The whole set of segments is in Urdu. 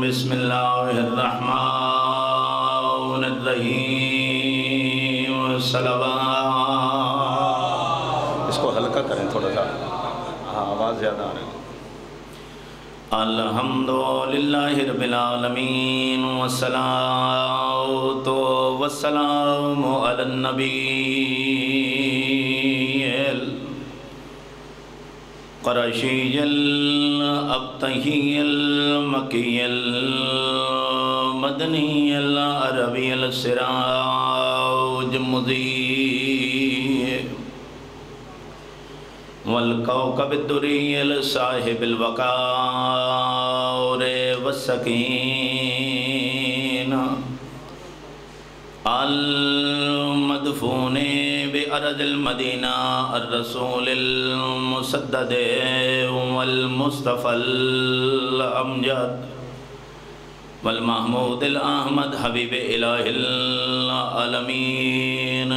بسم اللہ الرحمن الرحیم صلوات. اس کو ہلکا کریں تھوڑا سا، ہاں آواز زیادہ آ رہی ہے. الحمدللہ رب العالمین والصلاة والسلام علی النبی القرشی الابتہی المکی المدنی العربی السراج مضیء والکوكب الدری الصاحب الوقار والسکین المدفون بأرض المدینہ الرسول المسدد والمصطفى الامجد والمحمود الاحمد حبیب الہ العالمین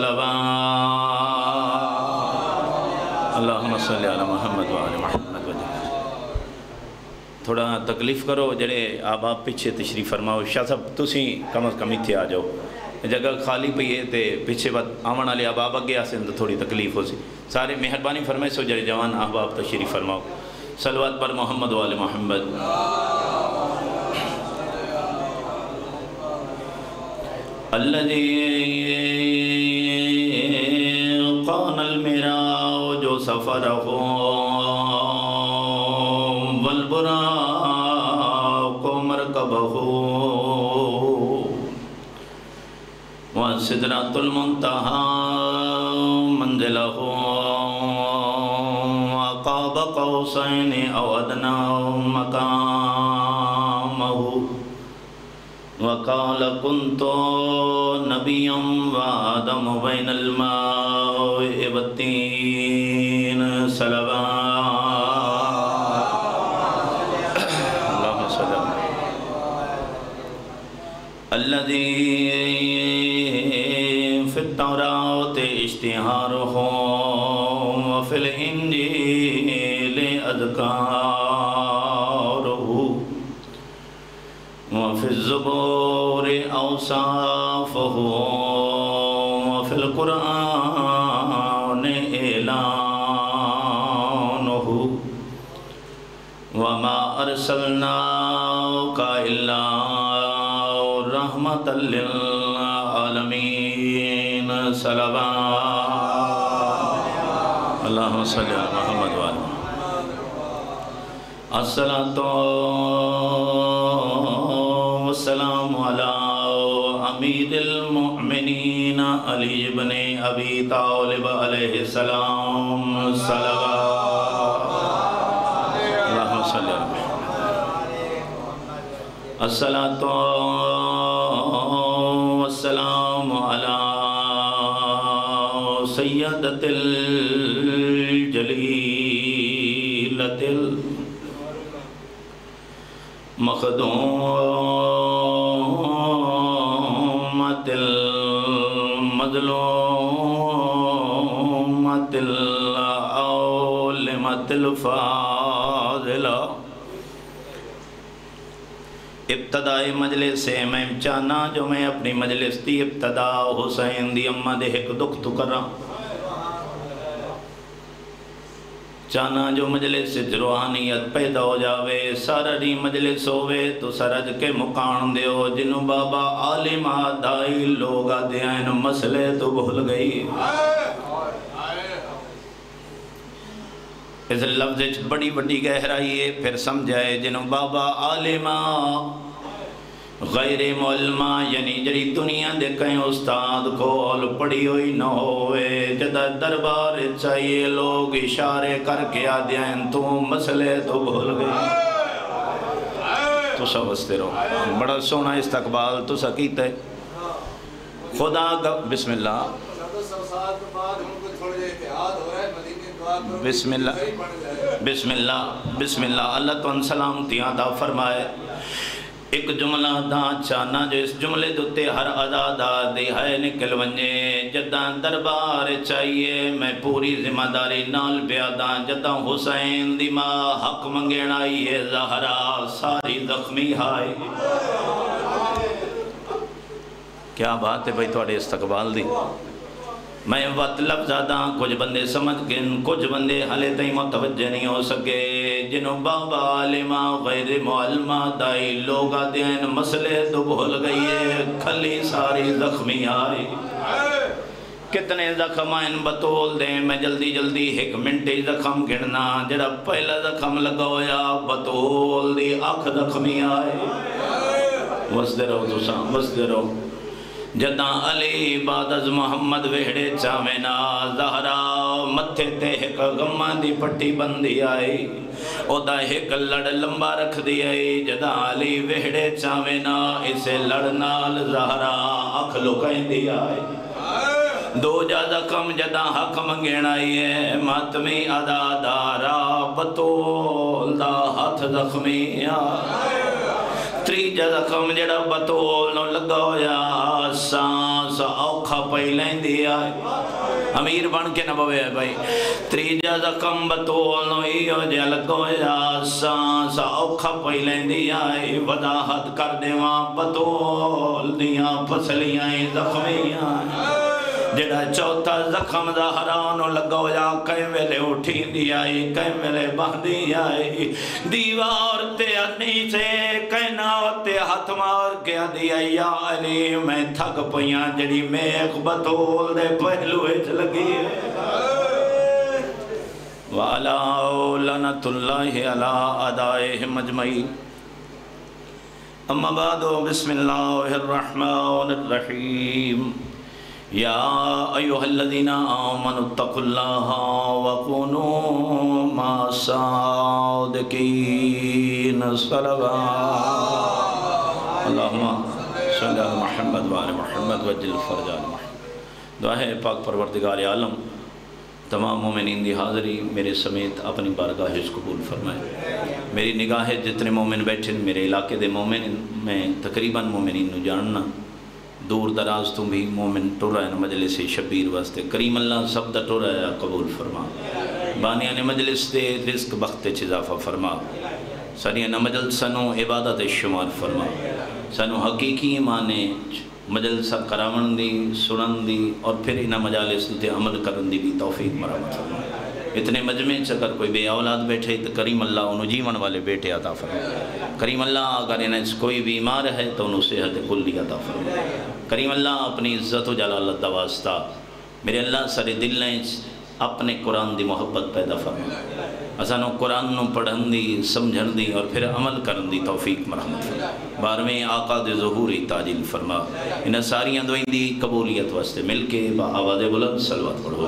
صلوات. اللہم صلی علی محمد وآل محمد وجہ. تھوڑا تکلیف کرو جڑے آپ پیچھے تشریف فرماؤ. شاہ صاحب تسی کم از کم اتھے آ جاؤ، جگہ خالی پئی ہے تے پیچھے بات آمن والے احباب اگے آسن تو تھوڑی تکلیف ہو سی. سارے مہربانی فرمائے سو جڑے جوان احباب تشریف فرماؤ. صلوات پر محمد وآل محمد. الذي قان المراء جو سفره والبراق مركبه وسدرة المنتهى منزله وقاب قوسين أو أدنى مقامه وقال كنت نبيا وآدم بين الماء والطين صلوات. اللهم صل على الذي في التوراة اشتهاره وفي الإنجيل أذكاره وفي الزبور أوصافه وفي القرآن إعلانه وما أرسلناك إلا رحمة للعالمين صلوات. اللهم صل على محمد وآله. الصلاة والسلام على امیر المؤمنین علی بن ابی طالب علیہ السلام صلوات. اللہم صلی اللہ علیہ وسلم. الصلاة والسلام على سیدۃ الجلیلۃ المخدومۃ المظلومۃ العالمۃ الفاضلہ. ابتدائی مجلس سے میں چاہنا جو میں اپنی مجلس دی ابتدا حسین دی امہ دے ایک دکھ تو کر رہا چاہنا جو مجلس سے روحانیت پیدا ہو جاوے. سارا دی مجلس ہوئے تو سرج کے مقام دیو جنہوں بابا عالم آدائی لوگ آدھے آئین مسئلے تو بھول گئی. اس لفظ بڑی بڑی گہرائی ہے پھر سمجھائے جنہوں بابا عالم غیر معلمہ یعنی جڑی دنیا دے کہیں استاد کھول پڑی ہوئی نہ ہوئے جدہ دربار چاہیے لوگ اشارے کر کے آدھیں تو مسئلے تو بھول گئی. تو سب ہستے رہو. بڑا سونا استقبال تو سکیت ہے خدا کا. بسم اللہ بسم اللہ بسم اللہ بسم اللہ. اللہ تو ان سلامتیاں عطا فرمائے. ایک جملہ دا چانا جو اس جملے دوتے ہر ازادہ دہائے نکل ونجے جداں دربار چاہیے میں پوری ذمہ داری نال بیاداں جداں حسین دی ماں حق منگین آئیے زہرا ساری زخمی ہائی کیا بات ہے بھائی توڑے استقبال دی میں وقت لفظہ دا کچھ بندے سمجھ گن کچھ بندے حلے تئیں متوجہ نہیں ہو سکے جنہوں بابا علمہ غیر معلمہ دائی لوگا دین مسئلے تو بھول گئی ہے کھلی ساری زخمی آئی کتنے زخم آئین بطول دیں میں جلدی جلدی ایک منٹی زخم گرنا جڑا پہلا زخم لگویا بطول دی آنکھ زخمی آئی وسدے رہو دوسان وسدے رہو جداں علی بعد از محمد ویڑے چاوینا زہرا متھے تے ایک غمہ دی پٹی بندی آئی او دا ایک لڑ لمبا رکھ دی آئی جداں علی ویڑے چاوینا اسے لڑنال زہرا اکھ لکائیں دی آئی دو جا زخم جداں حق منگین آئی ہے ماتمی ادا دارا بطول دا ہاتھ زخمی آئی تریجا زخم جڑا بطول نو لگا ہویا سانس اوکھا پہلیں دیا امیر بن کے نہ بوے بھائی تریجا زخم بطول نو ایو جا لگا ہویا سانس اوکھا پہلیں دیا وضاحت کر دیواں بطول دیا پسلیاں زخمیاں جڑا چوتھا زخم زہرانو لگا ہویا کئی ویلے اٹھی دی آئی کئی ویلے بہدی آئی دیوار تے انی سے کئی ناوتے ہاتھ مار کے دی آئی یا علی میں تھک پیاں جڑی میخ بطول دے پہلوے چلگی وَعَلَىٰ لَنَةُ اللَّهِ عَلَىٰ أَدَائِهِ مَجْمَعِينَ اما بعد بسم اللہ الرحمن الرحیم یا ایوہ الذین آمنوا اتقوا اللہ وکونوا مع الصادقین صلوات اللہم صلی علی محمد وآل محمد وجل فرج آل محمد دعا ہے پاک پروردگار عالم تمام مومنین دی حاضری میرے سمیت اپنی بارگاہ قبول فرمائے میری نگاہ جتنے مومن بیٹھے میرے علاقے دے مومن میں تقریباً مومنین نو جاننا دور دراز تو بھی مومن ٹورا ہے مجلس شبیر واسطے کریم اللہ سب دا ٹورا ہے قبول فرما بانیان مجلس دے رزق بخت اضافہ فرما سانیان مجلس سنو عبادت شمار فرما سنو حقیقی معنی مجلسہ کراون دی سنن دی اور پھر انہ مجالس تے عمل کرن دی بھی توفیق مرحمت فرما اتنے مجمع اگر کوئی بے اولاد بیٹھے تو کریم اللہ انہوں جیون والے بیٹے عطا فرما کریم اللہ اگر انہیں کوئی بیمار ہے تو انہوں صحت کلی عطا فرما کریم اللہ اپنی عزت و جلالت دا واسطہ میرے اللہ سارے دل نے اپنے قرآن دی محبت پیدا فرما اسانو قرآن نو پڑھن دی سمجھن دی اور پھر عمل کرن دی توفیق مرحمت فرما بارہویں آقا دے ظہوری تاجیل فرما انہیں ساریاں دعائیں دی قبولیت واسطے مل کے با آواز بلند صلوات پڑھو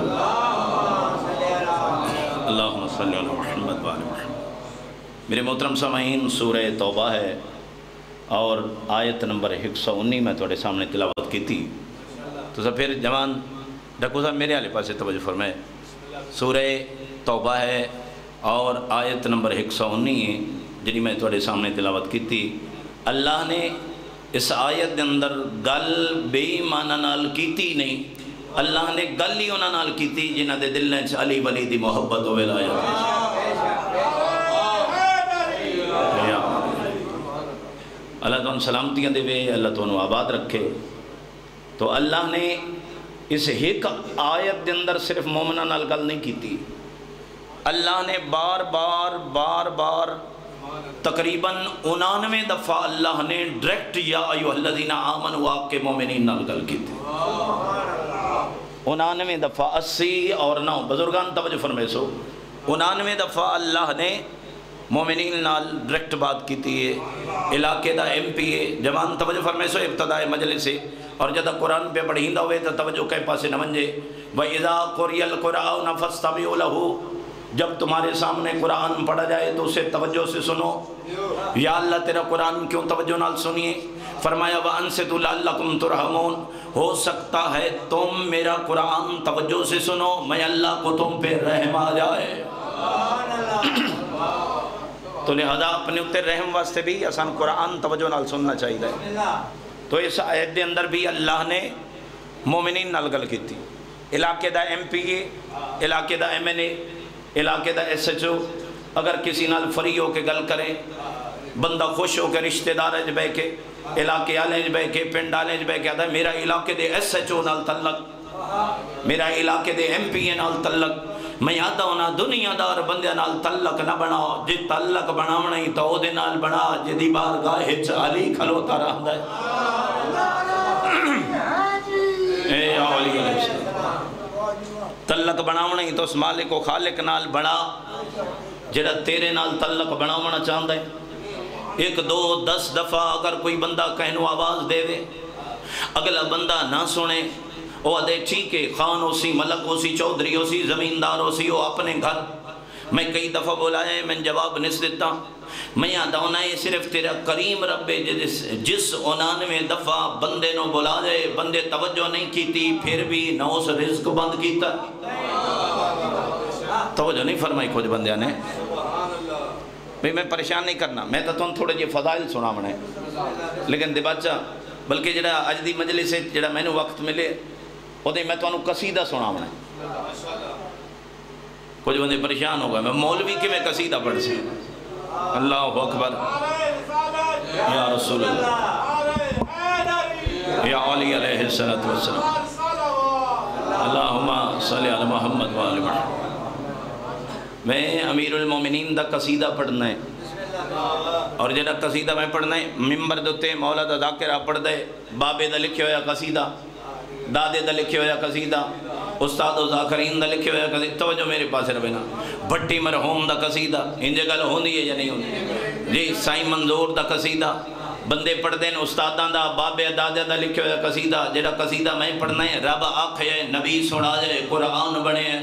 اللہم صلی علی محمد وآل محمد میرے محترم سامعین سورہ توبہ ہے اور آیت نمبر 119 میں توڑے سامنے تلاوت کی تھی تو سب پھر جوان ڈکو صاحب میرے آلے پاسے توجہ فرمائے سورہ توبہ ہے اور آیت نمبر 119 جنہی میں توڑے سامنے تلاوت کی تھی اللہ نے اس آیت دے اندر گل بے ایمانہ نال کیتی نہیں اللہ نے گل ہی انہاں نال کیتی جنہاں دے دل نے علی ولی دی محبت و ولایت اللہ تو ان سلامتیاں دے وے اللہ تو انہوں آباد رکھے تو اللہ نے اس ایک آیت دے اندر صرف مومنہ نال گل نہیں کیتی اللہ نے بار بار تقریباً 99 دفعہ اللہ نے ڈائریکٹ یا ایوہ الذین آمنوا آپ کے مومنین نال گل کی تھی 99 دفعہ 80 اور 9 بزرگان توجہ فرمائے سو 99 دفعہ اللہ نے مومنین نال ڈائریکٹ بات کی تھی علاقے دا ایم پی اے جوان توجہ فرمائے سو ابتداء مجلس سے اور جدہ قرآن پہ پڑھیندہ ہوئے تو توجہ کہیں پاسے نہ منجے وَإِذَا قُرِيَ الْقُرْآنَ فَاسْتَمِعُوا لَهُ جب تمہارے سامنے قرآن پڑھا جائے تو اسے توجہ سے سنو یا اللہ تیرا قرآن کیوں توجہ نال سنیے فرمایا وَأَنْسِتُوا لَعَلَّكُمْ تُرْحَمُونَ ہو سکتا ہے تم میرا قرآن توجہ سے سنو میں اللہ کو تم پہ رحم آ جائے تو لہذا اپنے اتنے رحم واسطے بھی اسان قرآن توجہ نال سننا چاہیے. تو اس آیت دے اندر بھی اللہ نے مومنین نال گل کیتی. علاقے دا ایم پی اے، علاقے دا ایم این اے، علاقے دا ایس ایچ او اگر کسی نال فری ہو کے گل کرے، بندہ خوش ہو کے رشتہ دار اج بہ کے، علاقے والے بہ کے، پنڈ والے بہ کے آتا ہے میرا علاقے دے ایس ایچ او نال تعلق، میرا علاقے دے ایم پی اے نال تعلق. میں آتا ہونا دنیا دار بندے نال تعلق نہ بناؤ، جی تعلق بناونا ہی تو دے نال بنا جدی بارگاہ وچ علی کھلوتا رہندا ہے. اے اولی علیہ السلام تعلق بناونا ہی تو اس مالک و خالق نال بنا جڑا تیرے نال تعلق بناونا چاہندا ہے. 1 2 10 دفعہ اگر کوئی بندہ کہنو آواز دے دے، اگلا بندہ نہ سنے، وہ آدھے ٹھیک ہے، خان ہو سی، ملک ہو سی، چودھری ہو سی، زمیندار ہو سی، وہ اپنے گھر. میں کئی دفعہ بولا ہے، میں جواب نہیں دیتا. میں آدھا ہونا ہے صرف تیرا کریم رب جس 99 دفعہ بندے نو بلا جائے، بندے توجہ نہیں کیتی، پھر بھی نہ اس رزق بند کیتا. توجہ نہیں فرمائی کچھ بندیاں نے. بھئی میں پریشان نہیں کرنا، میں تو تم تھوڑے جی فضائل سنا منے، لیکن دباچہ بلکہ جڑا اج دی مجلس سے جڑا میں نے وقت ملے وہ دے میں تو انہوں قصیدہ سنا منے. کچھ بندے پریشان ہو گئے میں مولوی کے میں قصیدہ پڑھ سے. اللہ اکبر یا رسول اللہ یا علی علیہ السلام اللہم صلی علی محمد و آل محمد. میں امیر المومنین دا قصیدہ پڑھنا ہے، اور جڑا قصیدہ میں پڑھنا ہے ممبر دوتے مولا دا ذاکرہ پڑھ دے، بابے دا لکھے ہویا قصیدہ، دادے دا لکھے ہویا قصیدہ، استاد و ذاکرین دا لکھے ہویا قصیدہ. توجہ میرے پاس رہنا. بھٹی مرحوم دا قصیدہ انجے گل ہوندی ہے یا نہیں ہوندی؟ جی سائیں منظور دا قصیدہ بندے پڑھ دین، استادان دا بابے دادے دا لکھے ہویا قصیدہ. جڑا قصیدہ میں پڑھنا ہے رب آکھے نبی سنا جائے قرآن بنے ہے.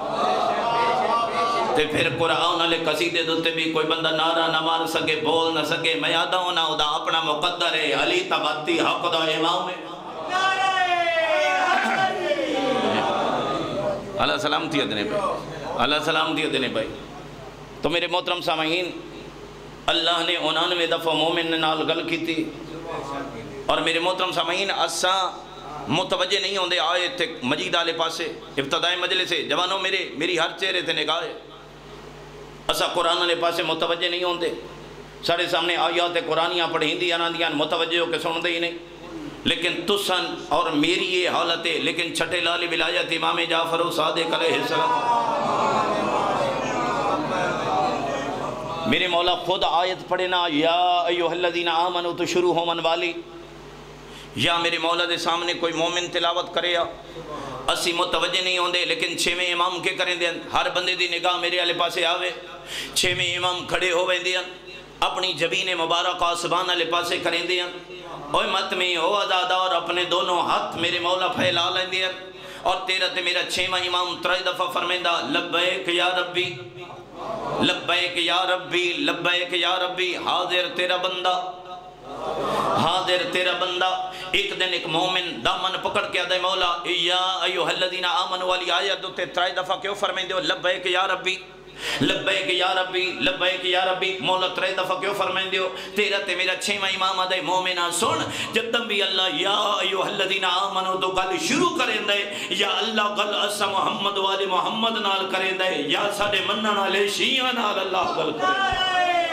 تے پھر قرآن علیہ قصیدے دوتے بھی کوئی بندہ نعرہ نہ مار سکے، بول نہ سکے. میں آدھا ہونا دا اپنا مقدر ہے، علی تبتی حق دا امام ہے. اللہ سلامتی ادنے بھائی، اللہ سلامتی ادنے بھائی. تو میرے محترم سامعین، اللہ نے 99 دفعہ مومن نال گل کی تھی. اور میرے محترم سامعین اساں متوجہ نہیں ہوندے آئے تھے مجید آلے پاسے ابتدائی مجلس سے. جوانوں میری ہر چہرے تھے نگاہ ہے، اسا قرآن علیہ پاسے متوجہ نہیں ہوندے. سارے سامنے آیات قرآنیاں پڑھی ہندی آناندیاں متوجہ ہو کے سن دے ہی نہیں. لیکن تسن اور میری یہ حالت ہے. لیکن چھٹے لال ولایت امام جعفر صادق علیہ السلام، میرے مولا خود آیت پڑھے نا یا ایوہ الذین آمنوا تو شروع ہو من والی. یا میرے مولا دے سامنے کوئی مومن تلاوت کرے یا اسی متوجہ نہیں ہوندے. لیکن 6ویں امام کے کریں دیں، ہر بندے دی نگاہ میرے والے پاسے آوے. 6ویں امام کھڑے ہو ویندے ہیں، اپنی جبین مبارک آسمان والے پاسے کریں دیں. اوہ مت میں او آزادار اپنے دونوں ہاتھ میرے مولا پھیلا لیندے ہیں. اور تیرا تے میرا 6واں امام 3 دفعہ فرمیندہ لبیک یا ربی، لبیک یا ربی، لبیک یا ربی. حاضر تیرا بندہ، حاضر تیرا بندہ. ایک دن ایک مومن دامن پکڑ کے آدھے مولا یا ایوہ الذین آمنوا والی آیت دوتے 3 دفعہ کیوں فرمائیں دیو لبیک یا ربی، لبیک یا ربی، لبیک یا ربی. مولا 3 دفعہ کیوں فرمائیں دیو؟ تیرا تے میرا 6واں امام آدھے مومنہ سن، جب بھی اللہ یا ایوہ الذین آمنوا تو گل شروع کریں دے، یا اللہ گل اسا محمد والے محمد نال کریں دے، یا ساڑے منن والے شیعہ نال اللہ گل کریں.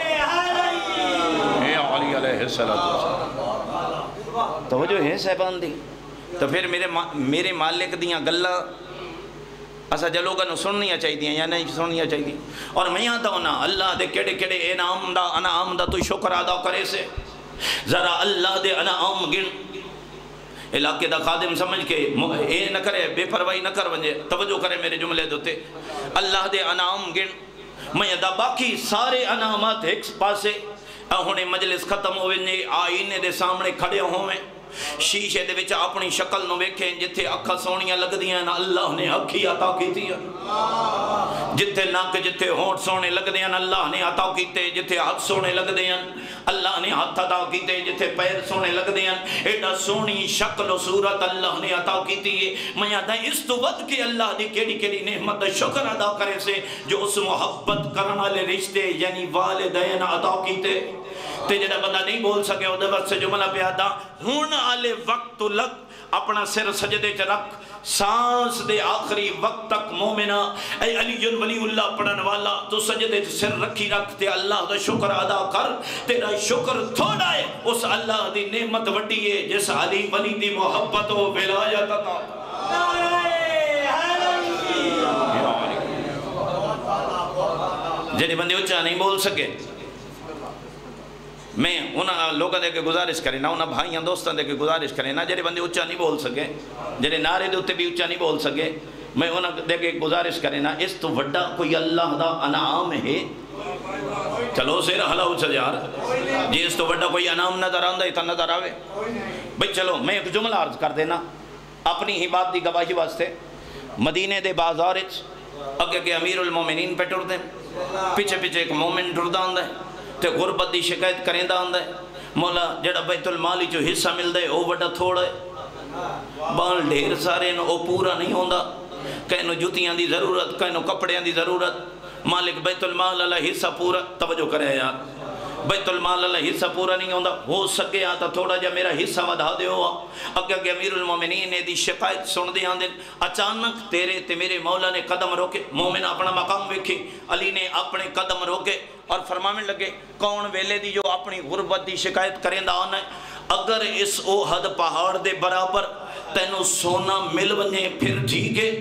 اے علی علیہ السلام توجہ ہے صاحبان دی. تو پھر میرے مالک دیاں گلہ اسا جلوگا نو سننیاں چاہی دیاں یا نہیں سننیاں چاہی دیاں. اور میں آتا ہونا اللہ دے کڑے کڑے انعام دا تو شکر ادا کرے سے. ذرا اللہ دے انعام گن. علاقے دا خادم سمجھ کے اے نہ کرے، بے پرواہی نہ کر ونجے، توجہ کرے میرے جملے دوتے. اللہ دے انعام گن. میں دا باقی سارے انعامات ایک پاسے ہونے مجلس ختم ہوئے آئینے دے سامنے کھڑے ہوئے. شیشے دے وچ اپنی شکل نو ویکھیں جتھے اکھاں سونیاں لگدیاں نا اللہ نے اکھی عطا کیتی ہے، جتھے نک جتھے ہونٹ سونے لگدے ہیں اللہ نے عطا کیتے، جتھے ہاتھ سونے لگدے ہیں اللہ نے ہاتھ عطا کیتے، جتھے پیر سونے لگدے ہیں ایڈا سونی شکل و صورت اللہ نے عطا کیتی ہے۔ میں آدھا اس تو ود کے اللہ دی کیڑی کیڑی نعمت شکر ادا کرے سے جو اس محبت کرن والے رشتے یعنی والدین عطا کیتے۔ تے جڑا بندہ نہیں بول سکے او دے واسطے جملہ پہ آدا ہن آلے وقت لگ اپنا سر سجدے چ رکھ، سانس دے آخری وقت تک مومنہ اے علی ولی اللہ پڑھن والا تو سجدے چ سر رکھی رکھ تے اللہ دا شکر ادا کر، تیرا شکر تھوڑا ہے اس اللہ دی نعمت وڈی ہے جس علی ولی دی محبت و ولایت عطا۔ جڑے بندے اچھا نہیں بول سکے میں انہاں لوگوں دے کے گزارش کریں نا، انہاں بھائیاں دوستاں دے کے گزارش کریں نا جڑے بندے اچھا نہیں بول سکے، جڑے نعرے دے اتے بھی اچھا نہیں بول سکے، میں انہاں دے کے گزارش کریں نا اس تو وڈا کوئی اللہ دا انعام ہے؟ چلو سیر ہلاؤ چجار جی اس تو وڈا کوئی انعام نظر آندہ ہے تا نظر آوے بھئی چلو میں ایک جملہ عرض کر دینا اپنی ہی بات دی گواہی واسطے۔ مدینے دے بازار اگے کہ امیر المومنین پہ ٹر دیں، پیچھے پیچھے ایک مومن ٹردہ آندہ ہے تے غربت دی شکایت کریں دا آندہ ہے، مولا جڑا بیت المالی جو حصہ مل دے او بڑا تھوڑا ہے، بال ڈھیر سارے نو او پورا نہیں ہوندہ، کہنو جوتیاں دی ضرورت کہنو کپڑیاں دی ضرورت، مالک بیت المال اللہ حصہ پورا توجہ کرے یار، بیت المال اللہ حصہ پورا نہیں ہوندہ، ہو سکے آتا تھوڑا جا میرا حصہ ودھا دے ہوا۔ اگر کہ امیر المومنین نے دی شکایت سن دے آندے اچانک تیرے تے میرے مولا نے قدم روکے، مومن اپنا مقام ویکھی، علی نے اپنے قدم روکے اور فرمانے لگے کون ویلے دی جو اپنی غربت دی شکایت کریں دا آنا ہے، اگر اس اوہد پہاڑ دے برابر تینو سونا مل بنے پھر ٹھیک ہے،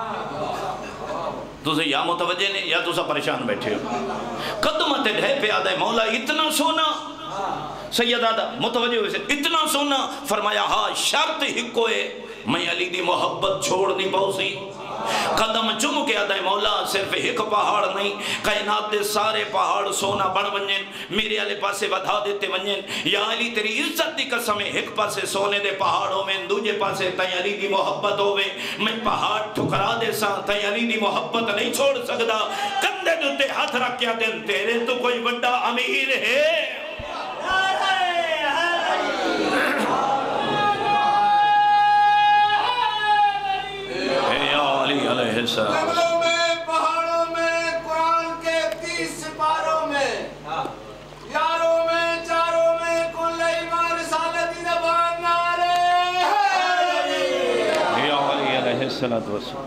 تو سے یا متوجہ نے یا تو سا پریشان بیٹھے ہو، قدمت ڈھے پہ آدھے مولا اتنا سونا، سید آدھا متوجہ ہوئے سے اتنا سونا، فرمایا ہاں شرط ہکوئے میں علی دی محبت چھوڑ نہیں پہنسی، قدم چم کے آدھے مولا صرف ایک پہاڑ نہیں کائنات دے سارے پہاڑ سونا بڑھ ونجن میرے علی پاسے ودھا دیتے ونجن، یا علی تیری عزت دی قسم ہے ایک پاسے سونے دے پہاڑ ہوئے دوجے پاسے تائیں علی دی محبت ہوئے، میں پہاڑ ٹھکرا دے ساں تائیں علی دی محبت نہیں چھوڑ سکدا، کندے دوتے ہاتھ رکھیا دن تیرے تو کوئی بڑا امیر ہے۔ جنگلوں میں پہاڑوں میں قرآن کے 30 سپاروں میں یاروں میں چاروں میں کل ایمان رسالتی زبان نعرے یا علی علیہ السلام۔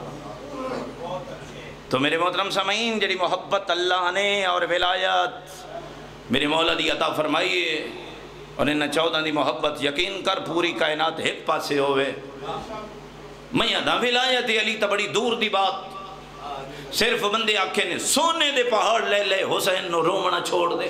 تو میرے محترم سامعین جڑی محبت اللہ نے اور ولایت میرے مولا دی عطا فرمائیے اور انہاں 14 دی محبت یقین کر پوری کائنات ایک پاسے ہوئے، میں یادہ ولایت علی تا بڑی دور دی بات، صرف بندے آکھے نے سونے دے پہاڑ لے لے حسین نو رومنا چھوڑ دے،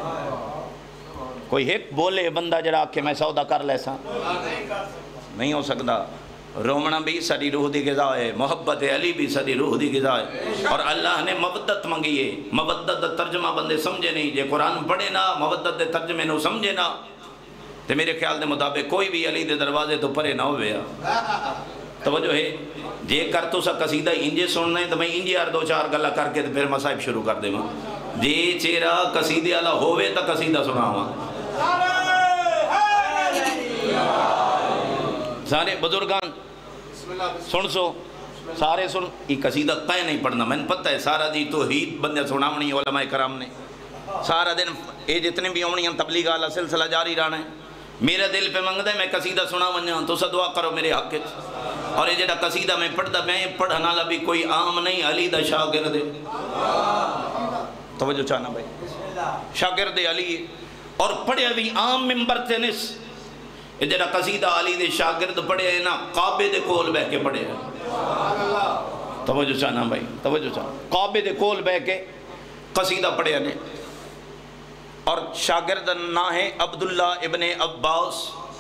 کوئی ایک بولے بندہ جڑا آکھے میں سودا کر لے سا نہیں ہو سکتا، رومنا بھی ساری روح دی غذا ہے، محبت علی بھی ساری روح دی غذا ہے، اور اللہ نے مودت منگی ہے، مودت دا ترجمہ بندے سمجھے نہیں، جے قرآن پڑھے نا مودت دے ترجمے نو سمجھے نا تے میرے خیال دے مطابق کوئی بھی علی دے دروازے تو پرے نہ ہوئے۔ توجہ ہے جے کر تو سا قصیدہ انجے سننا ہے تو میں انجے ہر دو چار گلہ کر کے پھر مصائب شروع کر دے ماں، جے چیرہ قصیدے اللہ ہوئے تا قصیدہ سنا ہوا۔ سارے بزرگان سن سو سارے سن، یہ قصیدہ تے نہیں پڑھنا، میں نے پتہ ہے سارا دی توحید بندے سناونی علماء کرام نے، سارا دن اے جتنے بھی آمنی ہیں تبلیغ والا سلسلہ جاری رہنا ہے، میرا دل پہ منگتا ہے میں قصیدہ سنا ونجا تو سا دعا کرو میرے حق، اور یہ جڑا قصیدہ میں پڑھتا میں پڑھنا لبی کوئی عام نہیں علی دا شاگرد ہے، توجہ چاہنا بھائی شاگرد علی اور پڑھے بھی عام ممبر تے نس، یہ جڑا قصیدہ علی دے شاگرد پڑھے ہیں نا کعبے دے کول بہ کے پڑھے ہیں، توجہ چاہنا بھائی توجہ چاہنا، کعبے دے کول بہ کے قصیدہ پڑھے ہیں، اور شاگرد نہ ہے عبداللہ ابن عباس،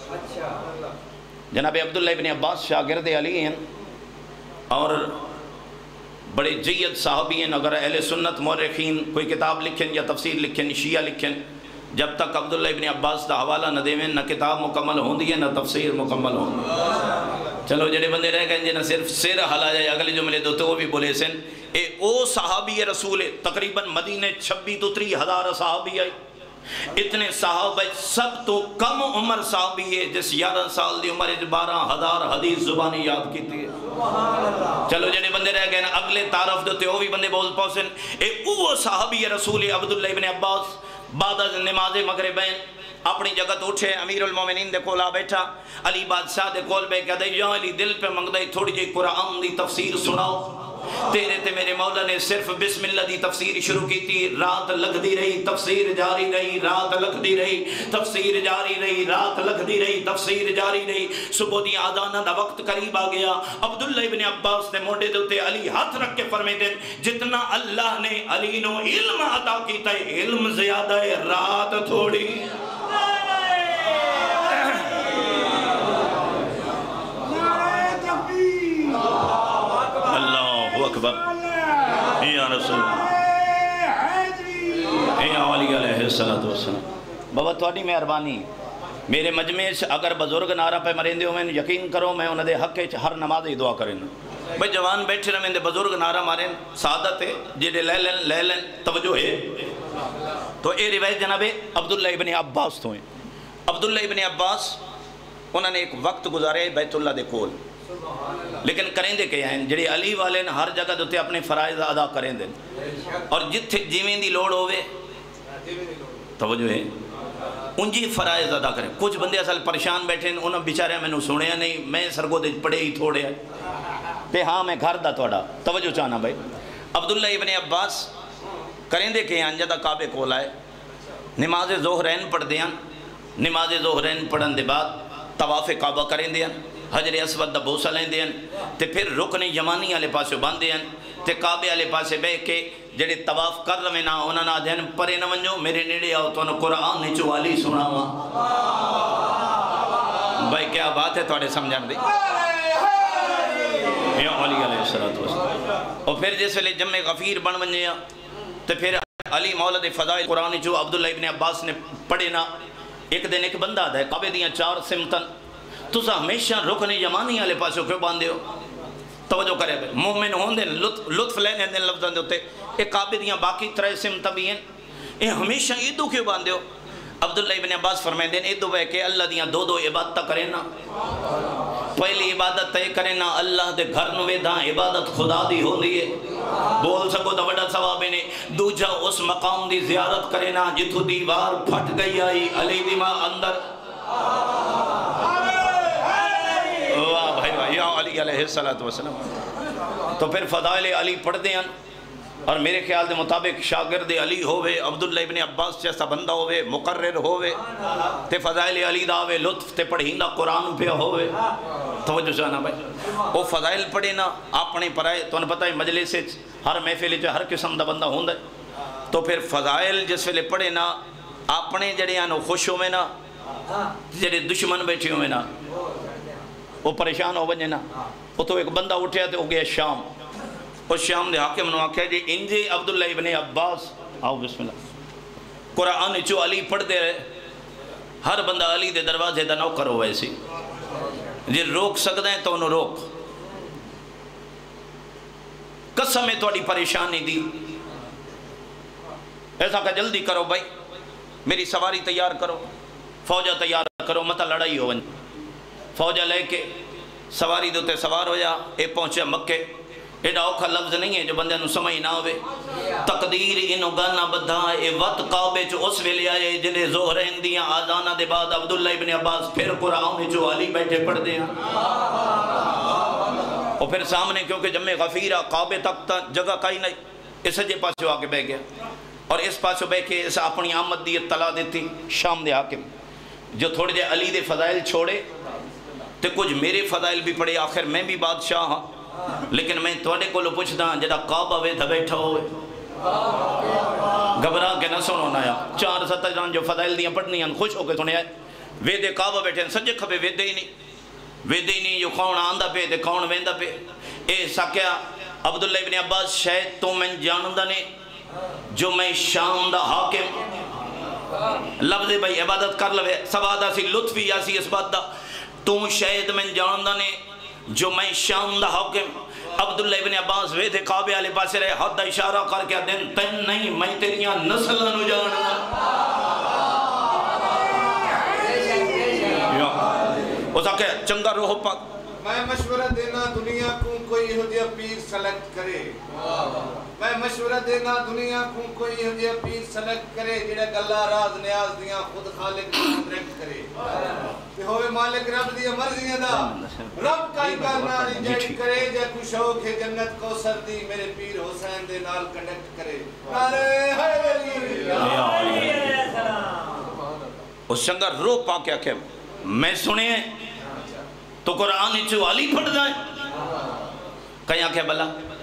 جناب عبداللہ ابن عباس شاگرد علی ہیں اور بڑے جید صحابی ہیں، اگر اہل سنت مورخین کوئی کتاب لکھیں یا تفسیر لکھیں شیعہ لکھیں جب تک عبداللہ ابن عباس دا حوالہ نہ دیویں نہ کتاب مکمل ہوندی ہے نہ تفسیر مکمل ہوندی ہے۔ چلو جڑے بندے رہ گئے جنہیں صرف سر ہلا جائے اگلے جملے دو تو وہ بھی بولے سن اے او صحابی رسول تقریباً مدینے 26 تو 30 ہزار صحابی آئی، اتنے صحابہ سب تو کم عمر صحابی ہے جس 11 سال دی عمر 12,000 حدیث زبانی یاد کی تھی۔ چلو جڑے بندے رہ گئے نا اگلے تعارف دوتے وہ بھی بندے بول پوسن اے او صحابی رسول عبداللہ ابن عباس بعد از نماز مغربین اپنی جگہ تو اٹھے امیر المومنین دے کولا بیٹھا علی بادشاہ دے کول بے کہا دے یا علی دل پہ منگ دے تھوڑی جی قرآن دی تفسیر سناؤ۔ تیرے تے میرے مولا نے صرف بسم اللہ دی تفسیر شروع کی تھی، رات لگ دی رہی تفسیر جاری رہی، رات لگ دی رہی تفسیر جاری رہی، رات لگ دی رہی تفسیر جاری رہی۔ صبح دی آدانہ دا وقت قریب آ گیا، عبداللہ ابن عباس نے موڑے دوتے علی ہاتھ رکھ کے فرمے دیں جتنا اللہ نے علی نو علم عطا کیتا ہے علم زیادہ ہے رات تھوڑی۔ اکبر یا رسول یا علی علیہ السلام۔ بابا تھوڑی مہربانی میرے مجمع اگر بزرگ نعرہ پہ مرندے ہو میں یقین کرو میں انہوں دے حق ہر نماز ہی دعا کریں بھئی جوان بیٹھے رہے میں بزرگ نعرہ ماریں سعادت ہے جیڑے لے لیں توجہ ہے۔ تو اے روایت جناب عبداللہ ابن عباس تو ہیں۔ عبداللہ ابن عباس انہوں نے ایک وقت گزارے بیت اللہ دے کول، لیکن کریں دے کہ ہیں جڑے علی والے نے ہر جگہ دوتے اپنے فرائض ادا کریں دیں اور جتھے جیویں دی لوڑ ہوئے توجہ ہے انجی فرائض ادا کریں۔ کچھ بندے اصل پریشان بیٹھے ہیں انہوں بیچارے میں نے سنیا نہیں میں سرگو دے پڑے ہی تھوڑے ہیں تے ہاں میں گھر دا توڑا توجہ چاہنا بھائی۔ عبداللہ ابن عباس کریں دے کہ ہیں جدہ کعبے کول آئے نماز ظہرین پڑھ دیاں، نماز ظہرین پڑھن دے بعد طواف کعبہ کریں دیاں، حجر اسود دا بوسہ لیں دیاں تے پھر رکن یمانی والے پاسے باندھ دیاں تے کعبے والے پاسے بے کے جڑے طواف کر رہے نا انہاں نہ دین پرے نہ ونجو میرے نیڑے آؤ تو انہوں قرآن نیچو علی سناوا۔ بھائی کیا بات ہے تھوڑے سمجھان دی یا علی علیہ السلام۔ اور پھر جس ویلے جمع غفیر بن ونجیا تے پھر علی مولا دے فضائل قرآن نیچو عبداللہ ابن عباس نے پڑھے نا ایک دن ایک بندہ ہے کعبے دیاں 4 سمتن تُسا ہمیشہ رکن یمانی والے پاسوں کیوں باندھے ہو؟ توجہ کرے بے مومن ہون دے لطف لینے دے لفظاں دے ہوتے ایک کعبے دیاں باقی 3 سمتاں بھی ہیں اے ہمیشہ ایدو کیوں باندھے ہو؟ عبداللہ ابن عباس فرمائے دیں ایدو بے کہ اللہ دیاں 2 عبادتہ کریں نا، پہلی عبادت تے کریں نا اللہ دے گھر نوے داں عبادت خدا دی ہو دیئے بول سکو دا وڈا ثواب نے، دوجہ اس مقام دی زیارت کریں نا جتھو دیوار پھٹ گئی آئی علی دی ماں اندر یا علی علیہ السلام۔ تو پھر فضائل علی پڑھ دیں اور میرے خیال دے مطابق شاگرد علی ہوئے عبداللہ ابن عباس جیسا بندہ ہوئے مقرر ہوئے تے فضائل علی دا ہوئے لطف تے پڑھیندہ قرآن پہ ہوئے توجہ چاہنا بھائی وہ فضائل پڑھے نا اپنے پرائے تو انہیں پتہ ہے مجلس ہر محفل جو ہر قسم دا بندہ ہوندہ ہے تو پھر فضائل جس ویلے پڑھے نا اپنے جڑے آنو خوش ہوئے نا جڑے دشمن بیٹھے ہوئے نا وہ پریشان ہو بنجے نا وہ تو ایک بندہ اٹھیا تھے ہو گیا شام اس شام دے حاکم نے آکھا جی انجے عبداللہ ابن عباس آؤ بسم اللہ قرآن چو علی پڑھ دے رہے ہر بندہ علی دے دروازے دا نوکر ہو ایسی جی روک سکتے ہیں تو انہوں روک قسم ہے توڑی پریشانی دی ایسا کہ جلدی کرو بھائی میری سواری تیار کرو فوجہ تیار کرو مطا لڑائی ہو فوجہ لے کے سواری دوتے سوار ہو جا اے پہنچے مکے ایڈا اوکھا لفظ نہیں ہے جو بندے نو سمجھ نہ ہوئے تقدیر انہوں گانا بدھا اے وقت کعبے چو اس ویلے آئے جنہیں ظہرین دیاں آزانہ دے بعد عبداللہ ابن عباس پھر قرآن جو علی بیٹھے پڑھ دیا اور پھر سامنے کیونکہ جمع غفیرہ کعبے تک تا جگہ کئی نہیں اس جے پاسو آگے بہ گیا اور اس پاسو بہ کے اس اپنی آمد دی اطلاع دیتی شام دے حاکم جو تھوڑے جے علی دے فضائل چھوڑے تے کچھ میرے فضائل بھی پڑے آخر میں بھی بادشاہ ہاں لیکن میں توڑے کو لو پوچھتا ہوں جڑا کعبہ وے دھا بیٹھا ہوئے گھبرا کے نہ سنو نایا 4 جان جو فضائل دیاں پڑھنی ہیں خوش ہو کے سنے آئے ویدے کعبہ بیٹھے ہیں سجے کھبے ویدے ہی نہیں جو کون آندہ پہ دے کون ویندہ پہ اے ساکیا عبداللہ ابن عباس شاید تو میں جاندہ نے جو میں شام دا حاکم لفظ بھائی عبادت کر لوے سوادہ سی لطفی یا سی اس بات دا تو شاید میں جاندہ نے جو میں شام دا حاکم عبداللہ ابن عباس وے تھے کعبے والے پاسے رہے ہاتھ دا اشارہ کر کے دن تین نہیں میں تیریاں نسلوں نو جاننا اس آکے چنگا روح پاک میں مشورہ دینا دنیا کو کوئی ہدیہ پیر سلیکٹ کرے میں مشورہ دینا دنیا کو کوئی ہدیہ پیر سلیکٹ کرے جڑا گلا راز نیاز دیاں خود خالق ڈائریکٹ کرے کہ ہوئے مالک رب دی مرضی دا رب کا کرنا ریجیکٹ کرے جے کو شوق ہے جنت کو سردی میرے پیر حسین دے نال کنیکٹ کرے نعرہ حیدری اس چنگا روح پاک کیا کہ میں سنے تو قرآن چوالی پڑھ جائیں کہیں آنکھیں بلا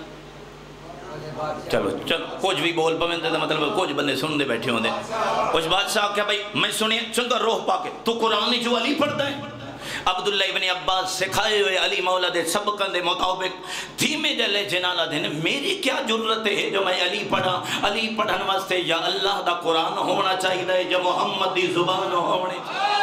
چلو چلو کچھ بھی بول پویں دے مطلب کچھ بندے سن دے بیٹھے ہوں دے کچھ بادشاہ کہا بھائی میں سنیں چنگا روح پاکے تو قرآن چوالی پڑھ جائیں عبداللہ ابن عباس سکھائے ہوئے علی مولا دے سبقن دے مطابق دھیمے جلے جنالہ دینے میری کیا جرت ہے جو میں علی پڑھا علی پڑھن واسطے یا اللہ دا قرآن ہونا چاہیے جو محمد دی زبان ہونے چاہیے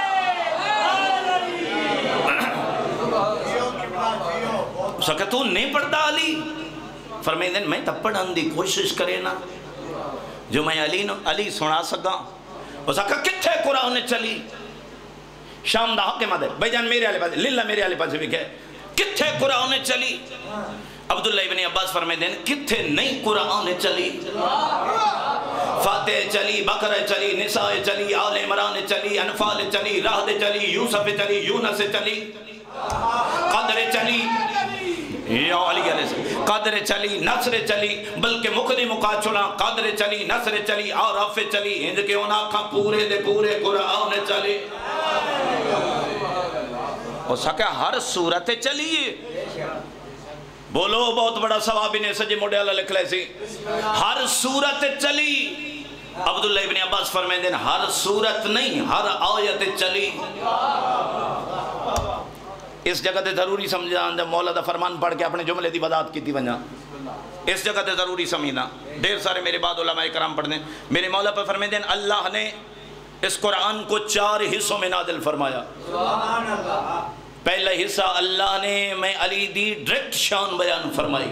سکہ تو نہیں پڑھتا علی فرمائے دن میں تب پڑھن دی کوشش کرے نا جو میں علی سنا سکا وہ سکہ کتھے قرآن چلی شام دا حق مدد بھائی جان میرے آلے پاس للہ میرے آلے پاس بھی کہے کتھے قرآن چلی عبداللہ ابن عباس فرمائے دن کتھے نہیں قرآن چلی فاتح چلی بقرہ چلی نساء چلی آل عمران چلی انفال چلی راہد چلی یوسف چلی یونس چلی قدر چلی یا علی علیہ السلام قادر چلی نصر چلی بلکہ مقدم مقا چنا قادر چلی نصر چلی عرف چلی ہند کے انہاں کھا پورے دے پورے قرآن چلی اور سکہ ہر صورت چلیے بولو بہت بڑا ثواب انہیں سجے موڑے اللہ لکھ لے سی ہر صورت چلی عبداللہ ابن عباس فرمائے دین ہر صورت نہیں ہر آیت چلی اس جگہ تے ضروری سمجھا جب مولا دا فرمان پڑھ کے اپنے جملے دی وضاحت کی تھی ونجا اس جگہ تے ضروری سمجھنا دیر سارے میرے بعد علماء کرام پڑھنے میرے مولا پر فرمائے دین اللہ نے اس قرآن کو 4 حصوں میں نازل فرمایا پہلا حصہ اللہ نے میں علی دی ڈائریکٹ شان بیان فرمائی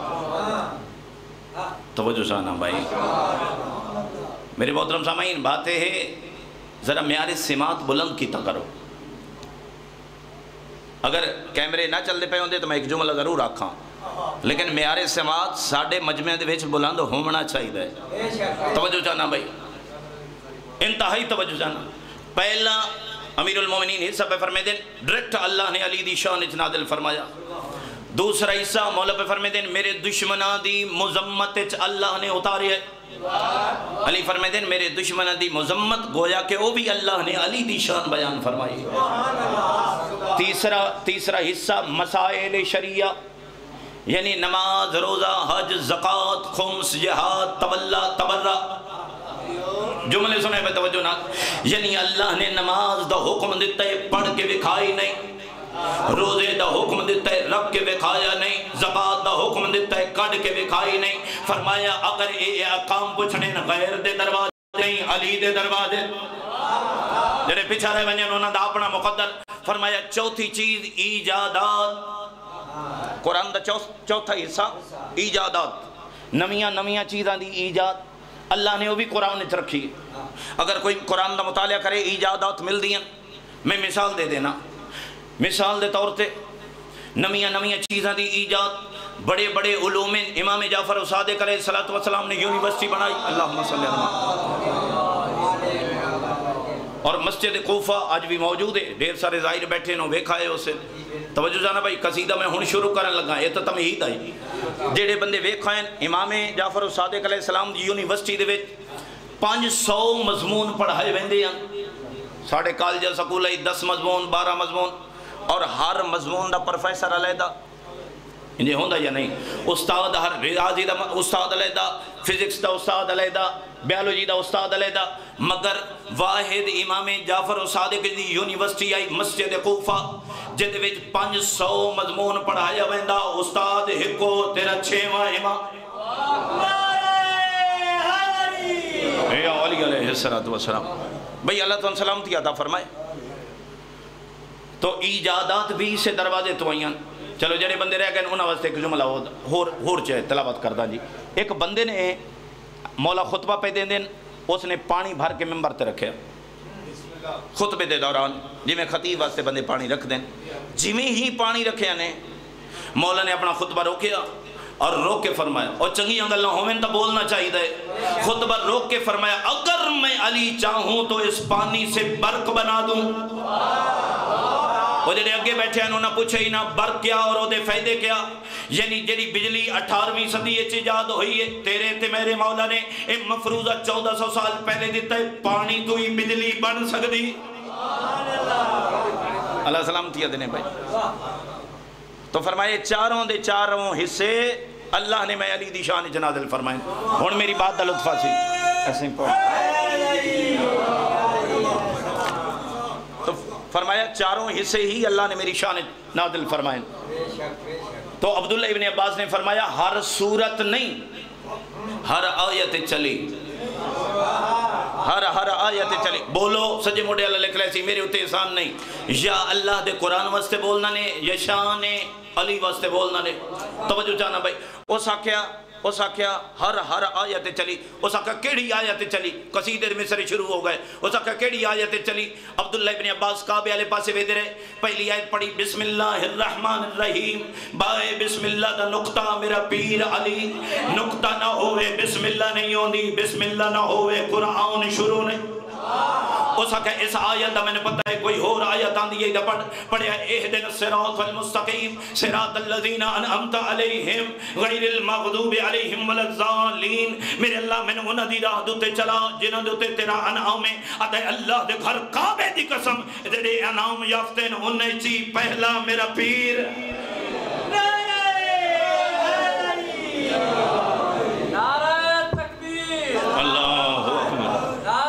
توجہ سانا بھائی میرے محترم سامعین باتیں ہیں ذرا معیار سماعت بلند کی کرو اگر کیمرے نہ چل دے پہ ہوندے تو میں ایک جملہ ضرور رکھاں لیکن معیار سماعت ساڑھے مجمع دے وچ بلند ہونا چاہیے توجہ چاہنا بھائی انتہائی توجہ چاہنا پہلا امیر المومنین حصہ پہ فرمائے دین ڈائریکٹ اللہ نے علی دی شان اچ نازل فرمایا دوسرا حصہ مولا پہ فرمائے دین میرے دشمنہ دی مذمت اچ اللہ نے اتاری ہے علی فرمائے دین میرے دشمنہ دی مذمت گویا کہ وہ بھی اللہ نے علی دی شان بیان فرمائی تیسرا حصہ مسائل شریعہ یعنی نماز روزہ حج زکوٰۃ خمس جہاد تولا تبرہ جملے سنے پہ توجہ نہ یعنی اللہ نے نماز دا حکم دیتا ہے پڑھ کے بکھائی نہیں روزے دا حکم دیتا ہے رکھ کے بکھایا نہیں زکوٰۃ دا حکم دیتا ہے کڑھ کے بکھائی نہیں فرمایا اگر اے احکام پوچھنے غیر دے دروازے نہیں علی دے دروازے جڑے پیچھا رہے ونجن انہاں دا اپنا مقدر فرمایا چوتھی چیز ایجادات قرآن دا چوتھا حصہ ایجادات نمیاں چیزاں دی ایجاد اللہ نے وہ بھی قرآن نے رکھی اگر کوئی قرآن دا مطالعہ کرے ایجادات مل دیں میں مثال دے دینا مثال دے طور تے نمیاں چیزاں دی ایجاد بڑے بڑے علوم امام جعفر صادق علیہ السلام نے یونیورسٹی بنائی اللہم صلی اللہ اور مسجد کوفہ آج بھی موجود ہے ڈھیر سارے ظاہر بیٹھے نو ویکھا ہے اسے توجہ جانا بھائی قصیدہ میں ہن شروع کرن لگا یہ تو تمہید آئی جیڑے بندے ویکھا ہیں امام جعفر صادق علیہ السلام دی یونیورسٹی دے وچ 500 مضمون پڑھائے ویندے ہیں ساڑھے کالج سکول 10 مضمون 12 مضمون اور ہر مضمون دا پروفیسر علیحدہ انجھے ہوندہ یا نہیں استاد ہر ریاضی دا استاد علیحدہ فزکس دا استاد علیحدہ بیالوجی دا استاد علیحدہ مگر واحد امام جعفر صادق دی یونیورسٹی آئی مسجد کوفہ جد وچ 500 مضمون پڑھایا ویندا استاد ہکو تیرا 6واں امام علی علیہ السلام بھئی اللہ تعالیٰ سلامتی عطا فرمائے. تو ایجادات بھی اسے دروازے تو آئیں. چلو جڑے بندے رہ گئے انہوں واسطے ایک جملہ ہور چاہے تلاوت کردہ جی. ایک بندے نے مولا خطبہ پہ دیں دن اس نے پانی بھر کے ممبر تے رکھے خطبے دے دوران جی میں خطیب واسطے بندے پانی رکھ دیں. جی میں ہی پانی رکھے نے مولا نے اپنا خطبہ روکیا اور روک کے فرمایا اور چنگی انگل نہ ہوئے تو بولنا چاہیے دے. خطبہ روک کے فرمایا اگر میں علی چاہوں تو اس پانی سے برق بنا دوں. وہ جڑے اگے بیٹھے ہیں انہوں نے پوچھا ہی نہ برق کیا اور وہ دے فائدے کیا. یعنی جڑی بجلی 18ویں صدی ایجاد ہوئی ہے تیرے تے میرے مولا نے ایک مفروضہ 1400 سال پہلے دیتا ہے. پانی تو ہی بجلی بن سکتی. اللہ سلامتی دینے بھائی. تو فرمائے چاروں دے چاروں حصے اللہ نے میں علی دی شان نازل فرمائے. ہن میری بات دا لطفہ سی ایسے تو فرمایا چاروں حصے ہی اللہ نے میری شان نازل فرمائے. تو عبداللہ ابن عباس نے فرمایا ہر صورت نہیں ہر آیت چلی. ہر آیت چلی. بولو سجے موڑے اللہ لکھ لے سی میرے ہوتے احسان نہیں. یا اللہ دے قرآن واسطے بولنا نے یا شان علی واسطے بولنا نے. توجہ چاہنا بھائی. اس آکھیا ہر آیت چلی. اس آکھا کیڑی آیت چلی. قصیدے مصری شروع ہو گئے. اس آکھا کیڑی آیت چلی. عبداللہ ابن عباس کعبے والے پاسے ویدے رہے. پہلی آیت پڑھی بسم اللہ الرحمن الرحیم. بائے بسم اللہ دا نقطہ میرا پیر علی. نقطہ نہ ہوئے بسم اللہ نہیں ہوندی. بسم اللہ نہ ہوئے قرآن شروع نہیں. اس آکھا اس آیت میں نے پتہ ہے کوئی اور آیت آندھی ہے پڑھیا اہدنا الصراط المستقیم صراط الذین انعمت علیہم غیر المغضوب علیہم ولا الضالین. میرے اللہ میں نے انہاں دی راہ دوتے چلا جنہاں دوتے تیرا انعام ہے. اتے اللہ دے گھر کعبے دی قسم جڑے انعام یافتے نے انہیں چی پہلا میرا پیر. نعرہ تکبیر. اللہ اکبر.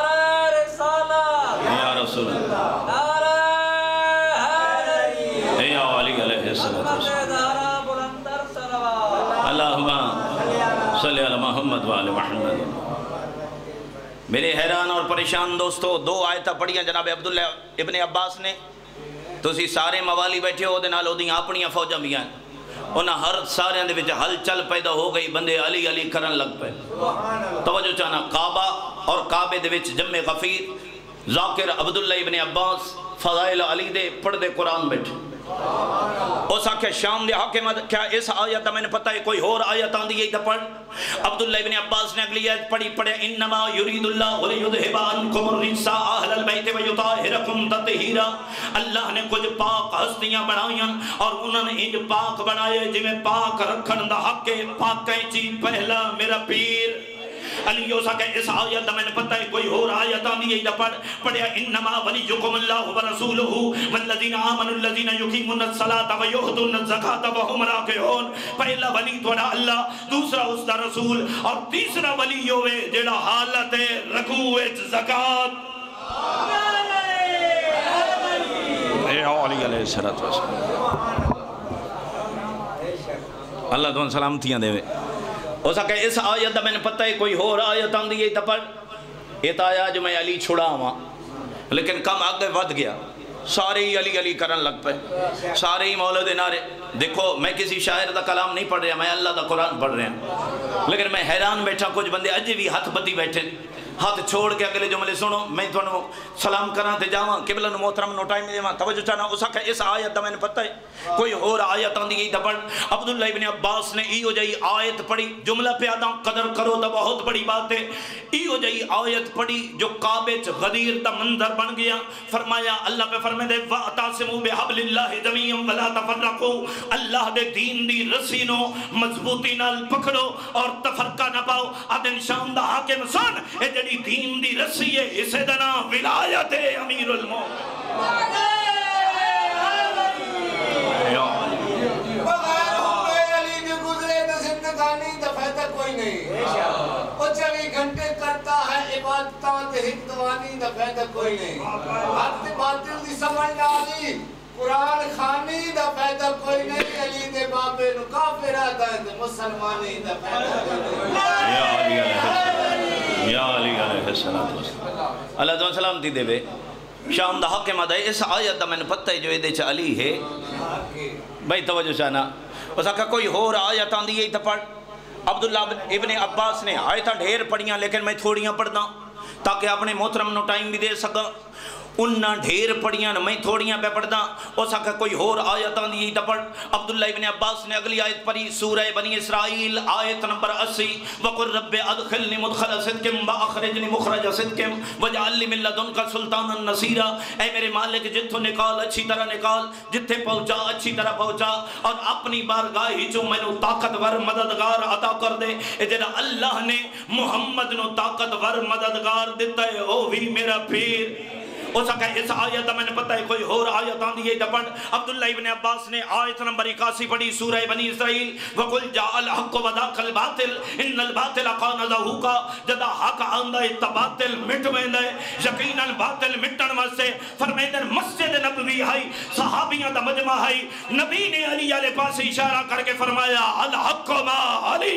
اللہم صلی علی محمد وآل محمد. میرے حیران اور پریشان دوستو دو آیتہ پڑھیاں جناب عبداللہ ابن عباس نے. تو اسی سارے موالی بیٹھے ہو دے نال ہو دیاں اپنیاں فوجاں بھی ہیں. انہاں ہر سارے اندے وچ ہل چل پیدا ہو گئی. بندے علی علی کرن لگ پے. توجہ چاہنا کعبہ اور کعبے دے وچ جمع غفیر ذاکر عبداللہ ابن عباس فضائل علی دے پڑھ دے قرآن بیٹھے. اس آکھے شام دے حاکم کیا اس آیت میں نے پتہ ہے کوئی اور آیت آندھی ہے پڑھ. عبداللہ ابن عباس نے اگلی آیت پڑھے انما یرید اللہ لیذھب عنکم الرجس اہل البیت ویطہرکم تطہیرا. اللہ نے کچھ پاک ہستیاں بنائیں اور انہوں نے انج پاک بنائے جی میں پاک رکھن دا حق ہے. پاک چی پہلا میرا پیر علی. ہو سکے اس آیت میں نے پتہ ہے کوئی اور آیت آندھی ہے پڑھیا انما ولیکم اللہ ورسولہ والذین آمنوا الذین یقیمون الصلاۃ ویؤتون الزکاۃ وهم راکعون. پہلا ولی تھوڑا اللہ, دوسرا اس دا رسول, اور تیسرا ولی ہوئے جڑا حالت رکوع وچ زکات. اے علی علیہ السلام اللہ تمہیں سلامتیاں دے. ہو سکے اس آیت میں نے پتہ ہے کوئی اور آیت آندھی ہے پڑھ. یہ تو آیا جو میں علی چھڑا ہوا لیکن کم آگے ود گیا. سارے ہی علی علی کرن لگ پہ, سارے ہی مولد نعرے. دیکھو میں کسی شاعر دا کلام نہیں پڑھ رہا, میں اللہ دا قرآن پڑھ رہا ہوں. لیکن میں حیران بیٹھا کچھ بندے اجے بھی ہاتھ بدی بیٹھے, ہاتھ چھوڑ کے اگلے جملے سنو. میں تھانوں سلام کرنا تے جاواں قبلہ نو محترم نو ٹائم دیواں. توجہ چاہنا اس آکھا اس آیت دا میں نے پتہ ہے کوئی اور آیت آندھی گئی پڑھ. عبداللہ ابن عباس نے ایو جائی آیت پڑھی. جملہ پیادہ قدر کرو دا بہت بڑی بات ہے. ایو جائی آیت پڑھی جو کعبے چ غدیر دا منظر بن گیا. فرمایا اللہ پہ فرمائے دے وَاعْتَصِمُوا بِحَبْلِ اللَّهِ جَمِيعًا وَلَا تَفَرَّقُوا. اللہ دے دین دی رسی نو مضبوطی نال پکڑو اور تفرقہ نہ پاؤ. آدن شام دا حاکم سن اے جڑی دین دی رسی ہے اسے دنا ولایت امیر المومنین. بغیر حکم علی کے گزرے تو زندگانی دفعہ تک کوئی نہیں. وہ 24 گھنٹے کرتا ہے عبادتاں ہکتوانی دفعہ تک کوئی نہیں. حق باطل دی سمجھ نہ آئی قرآن خانی دفعہ تک کوئی نہیں. علی دے بابے نو کافر آتا ہے مسلمانی دفعہ تک کوئی نہیں. یا علی علیہ السلام اللہ تعالیٰ سلامتی دے بے شام دا حق مدہ اس آیت دا میں نے پتہ ہے جو ایدے چا علی ہے بھائی توجہ چاہنا اس آکھا کوئی ہور آیت آن دی یہی تا پڑھ عبداللہ ابن عباس نے آیتاں ڈھیر پڑھیاں لیکن میں تھوڑیاں پڑھنا تاکہ اپنے محترم نو ٹائم بھی دے سکا انہاں ڈھیر پڑھیاں میں تھوڑیاں پہ پڑھدا اس آکھا کوئی ہور آیتاں دی تا پڑھ عبداللہ ابن عباس نے اگلی آیت پڑھی سورہ بنی اسرائیل آیت نمبر 80 وَقُلْ رَبِّ أَدْخِلْنِ مُدْخَلَ صِدْقٍ وَأَخْرِجْنِ مُخْرَجَ صِدْقٍ وَاجْعَلْ لِي مِن لَّدُنْكَ سُلْطَانًا نَصِيرًا اے میرے مالک جتھوں نکال اچھی طرح نکال جتھے پہنچا اچھی طرح پہنچا اور اپنی بارگاہ ہی جو میں نو طاقتور مددگار عطا کر دے اے جڑا اللہ نے محمد نو طاقتور مددگار دیتا ہے او بھی میرا پیر اس اس آیت میں نے پتہ ہے کوئی اور آیت آن دیئے دپن عبداللہ ابن عباس نے آیت نمبر 81 پڑھی سورہ بنی اسرائیل وَقُلْ جَاءَ الْحَقُّ وَذَاقَ الْبَاطِلِ إِنَّ الْبَاطِلَ كَانَ زَهُوقًا جدا حق آندہ ہے باطل مٹ ویندہ ہے یقیناً باطل مٹن واسطے فرمیدن مسجد نبوی ہے صحابیاں دا مجمع ہے نبی نے علی علیہ پاس اشارہ کر کے فرمایا الحق ما علی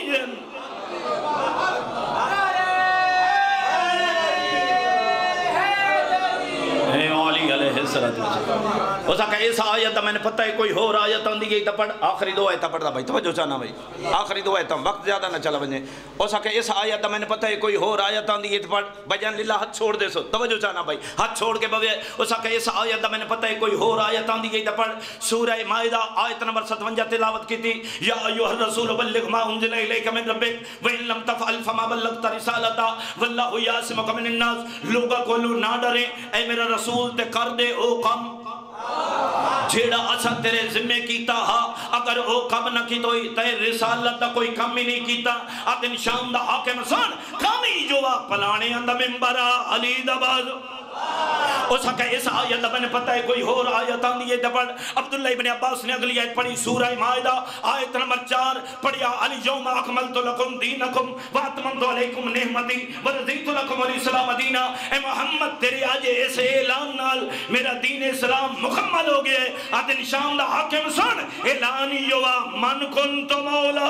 اس کا ایسا آیت میں نے پتہ ہے کوئی اور آیت آن دی گئی تا پڑھ آخری دو آیتاں پڑھ دا بھائی توجہ چاہنا بھائی آخری دو آیتاں وقت زیادہ نہ چلا بجنے اس کا ایسا آیت میں نے پتہ ہے کوئی اور آیت آن دی گئی تا پڑھ بجان للہ ہاتھ چھوڑ دے سو توجہ چاہنا بھائی ہاتھ چھوڑ کے بھوئے اس کا ایسا آیت میں نے پتہ ہے کوئی اور آیت آن دی گئی تا پڑھ سورہ مائدہ آیت نمبر 57 تلاوت کی تھی یا ایوہ الرسول بلغ ما انزل الیک من ربک وَإِن لَمْ تَفْعَلْ فَمَا بَلَّغْتَ رِسَالَتَهُ وَاللَّهُ يَعْصِمُكَ مِنَ النَّاسِ لوگا کولو نہ ڈرے اے میرا رسول تے کر دے او کم جیڑا اچھا تیرے ذمہ کیتا ہا اگر او کم نہ کی توئی تے رسالت دا کوئی کم ہی نہیں کیتا ادن شام دا حاکم سن کمی جو پلانے اندہ ممبرہ علی دا باز اس کا اس آیت میں نے پتہ ہے کوئی اور آیت آن دیئے دپڑ عبداللہ ابن عباس نے اگلی آیت پڑھی سورہ مائدہ آیت نمبر 4 پڑھیا الیوم اکملت لکم دینکم واتممت علیکم نعمتی ورضیت لکم الاسلام دینا اے محمد تیرے آج ایسے اعلان نال میرا دین اسلام مکمل ہو گئے آدن شام دا حاکم سن اعلانی یوا من کنت مولا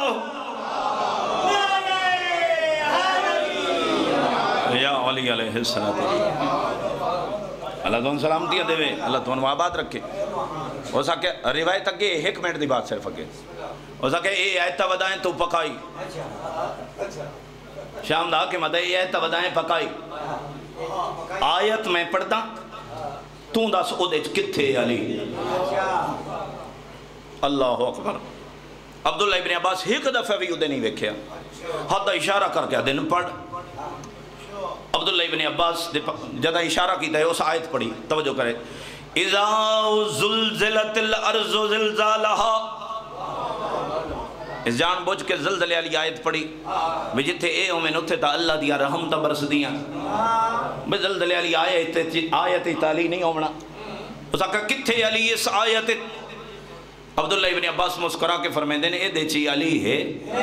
یا علی علیہ السلام اللہ تون سلامتی دے وے اللہ تون آباد رکھے ہو سکے روایت اگے ایک منٹ دی بات صرف اگے ہو سکے اے آیتہ ودائیں تو پکائی شام دا کہ مدہ اے آیتہ ودائیں پکائی آیت میں پڑھتا تو دا سعودت کتھے علی اللہ اکبر عبداللہ ابن عباس ایک دفعہ بھی ادھے نہیں ویکھیا حد اشارہ کر کے دن پڑھ عبداللہ ابن عباس جدہ اشارہ کیتا ہے اس آیت پڑھی توجہ کرے اذا زلزلت الارض زلزالها اس جان بوجھ کے زلزلے والی آیت پڑھی بھی جتھے اے اومن اتھے تا اللہ دیا رحم تا برس دیاں بھی زلزلے والی آیت تالی نہیں ہومنا اس آقا کتھے علی اس آیت عبداللہ ابن عباس مسکرا کے فرمائیں دینے اے دے چی علی ہے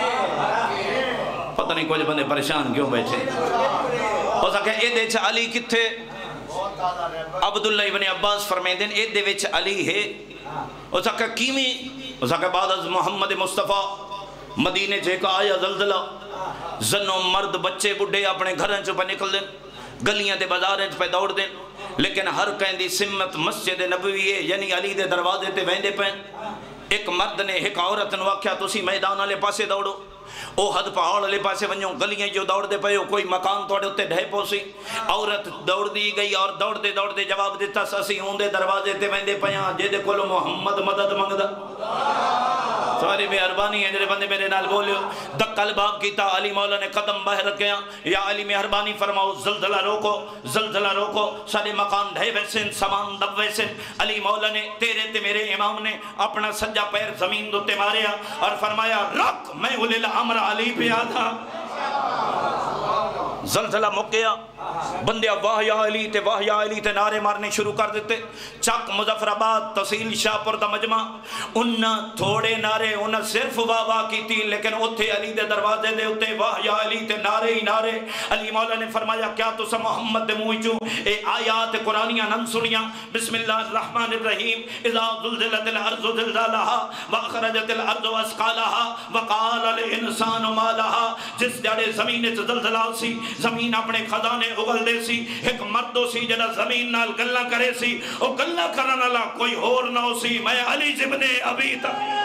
پتہ نہیں کچھ بندے پریشان کیوں بیٹھے اس آقا اے دے چی علی کتھے عبداللہ ابن عباس فرمائیں دینے اے دے وچ علی ہے اس آقا کیویں اس آقا بعد از محمد مصطفیٰ مدینے جے کا آیا زلزلہ زنوں مرد بچے بڑھے اپنے گھرن چو پہ نکل دیں گلیاں دے بازاریں پہ دوڑ دیں لیکن ہر کہیں دی سمت مسجد نبوی ہے یعنی علی دے دروازے تے ویندے پہیں ایک مرد نے ایک عورت نو آکھیا تسی میدان والے پاسے دوڑو او حد پہاڑ لے پاسے ونجو گلیاں جو دوڑ دے پئے کوئی مکان توڑے ہوتے ڈھے پوسی عورت دوڑ دی گئی اور دوڑ دے جواب دیتا سسی ہوں دے دروازے تے ویندے پیاں جے دے کولو محمد مدد منگدا سواری بے عربانی ہے جرے بندے میرے نال بولیو دکل باب کیتا علی مولا نے قدم باہر رکھیا یا علی مہربانی فرماؤ زلزلہ روکو سارے مکان ڈھے ویسن سامان دب ویسن علی مولا نے تیرے تے میرے امام نے اپنا سجا پیر زمین دوتے ماریا اور فرمایا رک میں اولی الامر علی پہ آدھا زلزلہ مک گیا بندے واہ یا علی تے واہ یا علی تے نعرے مارنے شروع کر دیتے. چک مظفر آباد تحصیل شاہپور دا مجمع انہاں تھوڑے نعرے انہاں صرف واہ واہ کیتی لیکن اتھے علی دے دروازے دے اتے واہ یا علی تے نعرے ہی نعرے. علی مولا نے فرمایا کیا تسا محمد دے منہ چوں اے آیات قرآنیاں نن سنیاں؟ بسم اللہ الرحمن الرحیم اذا زلزلت الارض زلزالها واخرجت الارض اثقالها وقال الانسان ما لها. جس جڑے زمین وچ زلزلہ سی زمین اپنے خزانے اگل دے سی ایک مردو سی جڑا زمین نال گلاں کرے سی او گلاں کرن والا کوئی اور نہ سی میں علی ابن ابی طالب.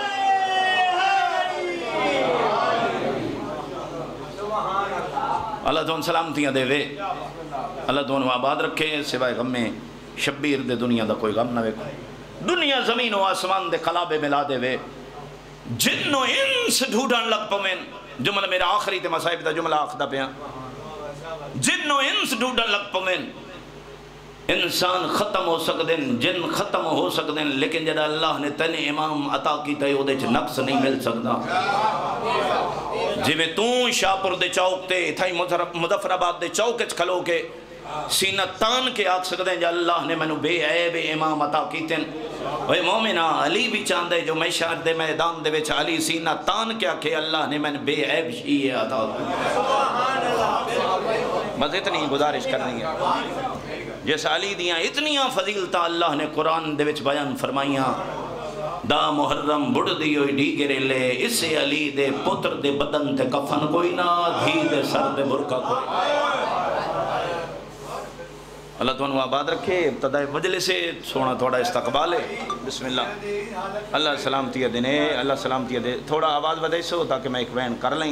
اللہ تو سلامتیاں دے وے اللہ تو آباد رکھے سوائے غم میں شبیر دے دنیا دا کوئی غم نہ وے. دنیا زمین و آسمان دے قلابے ملا دے وے جن و انس ڈھوڈن لگ پوین. جملہ میرا آخری تے مصائب دا جملہ آخدہ پیا جن و انس ڈھوڈن لگ پوین. انسان ختم ہو سکتے ہیں جن ختم ہو سکتے ہیں لیکن جب اللہ نے تین امام عطا کی تے وہ نقص نہیں مل سکتا. جی میں توں شاہپور دے چوک تے اتھائی مظفر آباد دے چوک کھلو کے سینہ تان کے آکھ سکتے ہیں جب اللہ نے منو بے عیب امام عطا کی تین. اوہ مومنہ علی بھی چاندے جو میشار دے میدان دے وچ علی سینہ تان کے آکھے اللہ نے من بے عیب شیئے عطا کی. بس اتنی گزارش کرنی ہے جیسے علی دیاں اتنیاں فضیلتاں اللہ نے قرآن دے وچ بیان فرمائیاں. دا محرم بڑھ دی ہوئی ڈیگرے لے اسے علی دے پتر دے بدن تے کفن کوئی نہ دھی دے سر دے برکا کوئی. اللہ تو انہوں آباد رکھے. ابتدائی مجلس سے سونا تھوڑا استقبال ہے. بسم اللہ. اللہ سلامتی دینے اللہ سلامتی دے. تھوڑا آواز بدائی سو تاکہ میں ایک وین کر لیں.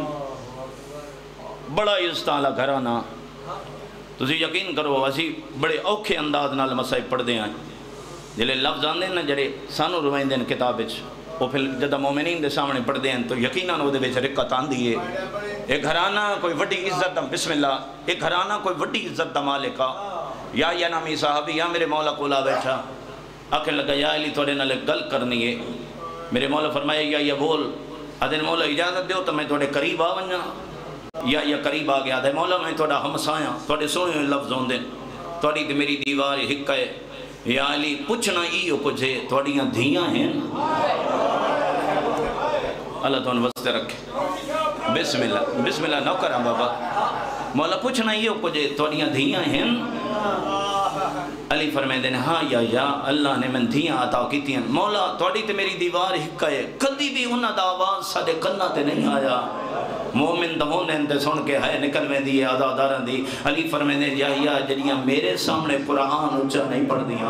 بڑا عزتاں اللہ گھرانا تسی یقین کرو اسی بڑے اوکھے انداز نال مسائب پڑھ دے ہیں جلے لفظ آندے نا جڑے سانو روائیں دے کتاب وچ وہ پھر جدہ مومنین دے سامنے پڑھ دے ہیں تو یقیناً وہ دے وچ رکت آندی ہے. ایک گھرانہ کوئی وڈی عزت دا بسم اللہ ایک گھرانہ کوئی وڈی عزت دا مالکا یا نامی صاحبی یا میرے مولا کولا بیٹھا آکھیں لگا یا علی توڑے نالے گل کرنی ہے. میرے مولا فرمایا یا بول آدھے مولا اجازت دیو تو میں توڑے قریب آونجا یا قریب آ گیا. دے مولا میں توڑا ہمسایاں توڑے سونے لفظ ہوں دیں توڑی تے میری دیوار حق ہے. یا علی پوچھنا ایو کچھ ہے توڑیاں دھیاں ہیں. اللہ تو ان وسط رکھے. بسم اللہ نو کرام بابا. مولا پوچھنا ایو کچھ ہے توڑیاں دھیاں ہیں. علی فرمائے دیں ہاں یا اللہ نے من دھیاں عطا کیتی ہیں. مولا توڑی تے میری دیوار حق ہے کدی بھی انہاں دا آواز ساڑے کنہ تے نہیں آیا. مومن دمونے اندے سن کے ہے نکل میں دی عدادارن دی. علی فرمینے یا جنیاں میرے سامنے قرآن اچھا نہیں پڑھ دیاں.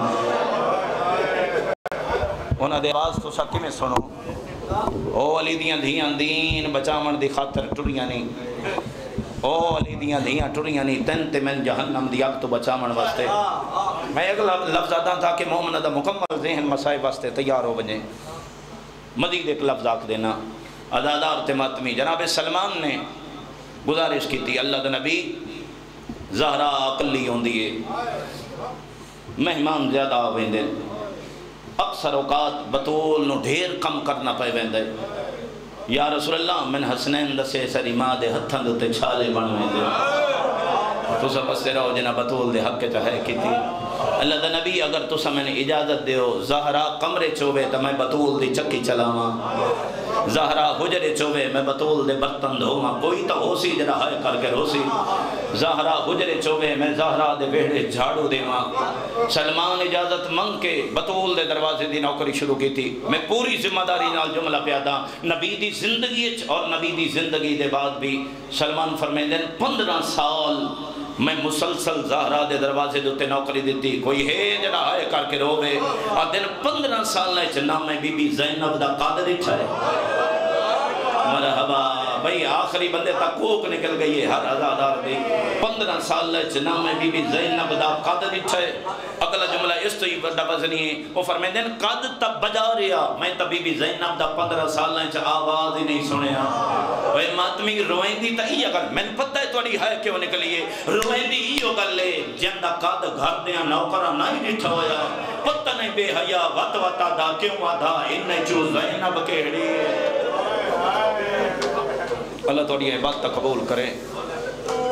انہاں دے آواز تو سکی میں سنو. او علی دیاں دھیاں دین بچامن دی خاطر ٹریاں نہیں. او علی دیاں دھیاں ٹریاں نہیں تن تے من جہنم دی آگ تو بچامن واسطے. میں ایک لفظ آدھا تھا کہ مومن دا مکمل ذہن مسائب واسطے تیار ہو بجیں. مزید ایک لفظ آکھ دینا. عدادار تے ماتمی جناب سلمان نے گزارش کی تھی اللہ دا نبی زہرہ اقلی ہوں دیئے مہمان زیادہ آویں دے اکثر اوقات بطول نو ڈھیر کم کرنا پہ ویندے. یا رسول اللہ من حسنین دسے سری ماں دے ہتھاں دوتے چھالے بنویں دے تو سب بستے رہو جنہ بطول دے حق کے چاہے کی تھی. اللہ دا نبی اگر تو سمیں اجازت دیو زہرہ کمرے چوبے تو میں بطول دی چکی چلاواں. زہرہ حجرے چوبے میں بطول دے برتن دھوما کوئی تا ہو سی جڑا ہائے کر کے رو سی. زہرہ حجرے چوبے میں زہرہ دے بیڑے جھاڑو دے ماں. سلمان اجازت منگ کے بطول دے دروازے دی نوکری شروع کی تھی. میں پوری ذمہ داری نال جملہ پیادا نبی دی زندگی اور نبی دی زندگی دے بعد بھی سلمان فرمائیں دیں 15 سال میں مسلسل زہرہ دے دروازے دوتے نوکری دیتی. کوئی ہے جڑا آئے کر کے روے دن 15 سال لائے نام میں بی بی زینب دا قادر اچھا ہے. مرحبا بھئی آخری بندے تک کوک نکل گئی ہے ہر عزادار دی. 15 سال لائے نام میں بی بی زینب دا قادر اچھا ہے. اگلا جملہ اس تو ہی بڑا وزنی ہے. وہ فرمائیں دیں قد تب بجا رہا میں تب بی بی زینب دا 15 سال لائے آواز ہی نہیں سنے. وہ ماتمی روئیں دی تا ہی اگر میں پتہ ہے توڑی ہے کیوں نکلیے روئیں دی ہی اگر لے جندہ قد گھر دیا نوکرہ نہیں نٹھا ہویا پتہ نہیں بے حیاء وط وطا دا کیوں آدھا انہیں چو زینب کہڑی. اللہ توڑی عبادت قبول کرے.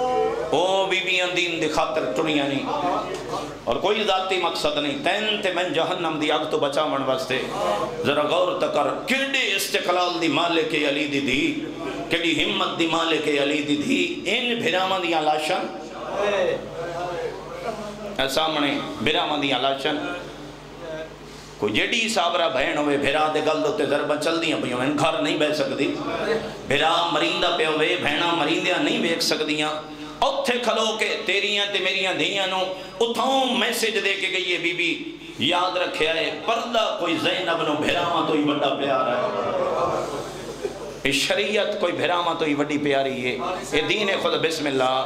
او بیبیاں دین دی خاطر ٹریاں نہیں اور کوئی ذاتی مقصد نہیں، تین تے من جہنم دی اگ تو بچاون واسطے ذرا غور تکر کیڑی استقلال دی مالک علی دی دھی، کیڑی ہمت دی مالک علی دی دھی، ان بھراواں دیاں لاشاں سامنے بھراواں دیاں لاشاں کوئی جیڑی صابرہ بہن ہوئے بھرا دے گل دوتے ضربہ چل دیاں پہ ہوئے گھر نہیں بہ سکتی، بھرا مریندہ پہ ہوئے بہنہ مریندیاں نہیں بیک سکتیاں، اتھے کھلو کے تیریاں تے میریاں دھیاں نو اتھاؤں میسیج دے کے گئی ہے بی بی یاد رکھے آئے پردہ کوئی زینب نو بھراما تو ہی بڑا پیارا ہے، شریعت کوئی بھراما تو ہی بڑی پیاری ہے، یہ دین خود بسم اللہ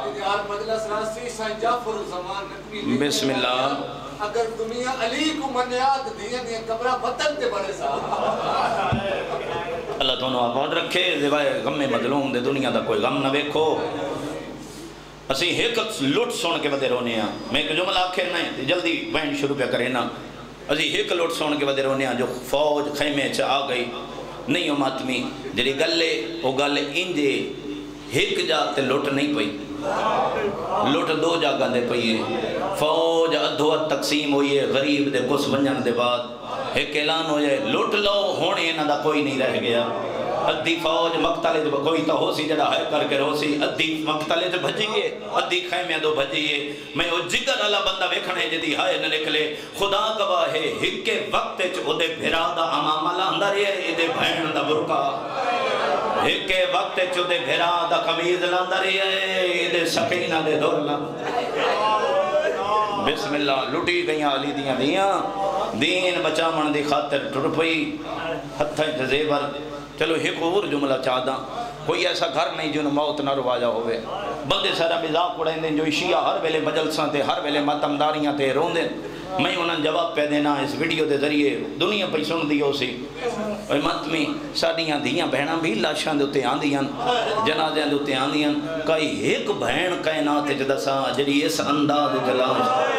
بسم اللہ اگر دنیا علی کو منیات دیا دیا قبرہ وطن تے بڑے صاحب اللہ دونوں آباد رکھے، زوائے غم مظلوم دے دنیا دا کوئی غم نہ بیکھو۔ اسی ایک لوٹ سون کے بدے رونے ہیں، میں ایک جملہ آخر نہیں جلدی بینڈ شروع پہ کرے نا، اسی ایک لوٹ سون کے بدے رونے ہیں جو فوج خیمے چا آ گئی نہیں ہو ماتمی جری گلے وہ گل انجے ایک جاتے لوٹ نہیں پئی، لوٹ دو جاگہ دے پئی ہے، فوج ادھوت تقسیم ہوئی ہے غریب دے کس ونجن دے بعد ایک اعلان ہو جائے لوٹ لو ہونے انہا دا کوئی نہیں رہ گیا، ادھی فوج مقتلے جو کوئی تا ہو سی جڑا ہے کر کے رو سی، ادھی مقتلے جو بھجیے ادھی خیمے دو بھجیے، میں وہ جگر اللہ بندہ ویکھنے جدی ہائے نہ نکلے، خدا گواہ ہے ہکے وقت چو دے بھرا دا امامہ لاندر ہے دے بھین دا برکا، ہکے وقت چو دے بھرا دا قمیض لاندر ہے دے سکینہ دے دورلا، بسم اللہ لٹی گئیاں علی دیاں دین بچامن دی خاطر ٹر پئی ہتھیں زیور۔ چلو ایک اور جملہ چاہدہ کوئی ایسا گھر نہیں جنہوں موت نہ رواجہ ہوئے، بندے سارا مزاق اڑیں دیں جو شیعہ ہر ویلے مجلساں تے ہر ویلے ماتمداریاں تے رون دیں، میں انہاں جواب پہ دینا اس ویڈیو دے ذریعے دنیا پہ سن دیو سی اور ماتمی ساڑیاں دیاں بہناں بھی لاشاں دوتے آندیاں جنازیاں دوتے آندیاں، کئی ایک بہن کائنات جدسا جری اس انداز جلاش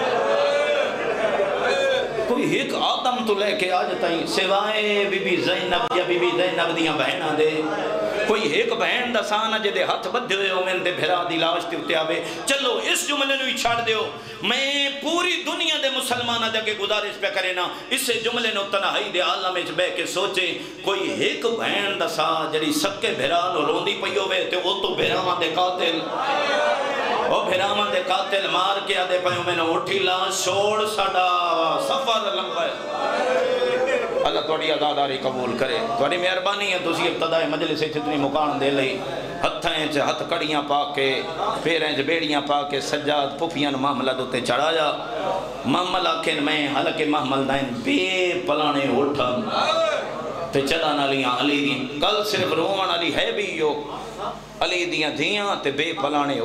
کوئی ایک آدم تو لے کے آج تائیں سوائے بی بی زینب یا بی بی زینب دیاں بہنہ دے کوئی ایک بہن دا سانا جدے ہاتھ بدھ ہوئے ہو میں دے بھرا دی لاش تے اتے آوے۔ چلو اس جملے نوی چھاڑ دیو، میں پوری دنیا دے مسلمانہ جا کے گزارش پہ کرے نا اس جملے نو تنہائی دے عالم اچ بے کے سوچے کوئی ایک بہن دا سا جڑی سکے بھرا نو روندی پئی ہوئے تے وہ تو بھراواں دے قاتل وہ بھراواں دے قاتل مار کے آدھے پہیوں میں نے اٹھی لاش چھوڑ ساڑا سفر لمبا ہے۔ اللہ توڑی عزاداری قبول کرے، توڑی مہربانی ہے تسی ابتدائی مجلس اتنی مکان دے لئی، ہتھیں چھ ہتھ کڑیاں پا کے پیریں چھ بیڑیاں پا کے سجاد پوپیاں محملہ دوتے چڑھایا، محمل آکھیں میں حلق محمل دائیں بے پلانے اٹھا تے چدان علیاں علی دیں کل صرف روان علی ہے بھی یو علی دیاں دھیاں تے بے پلانے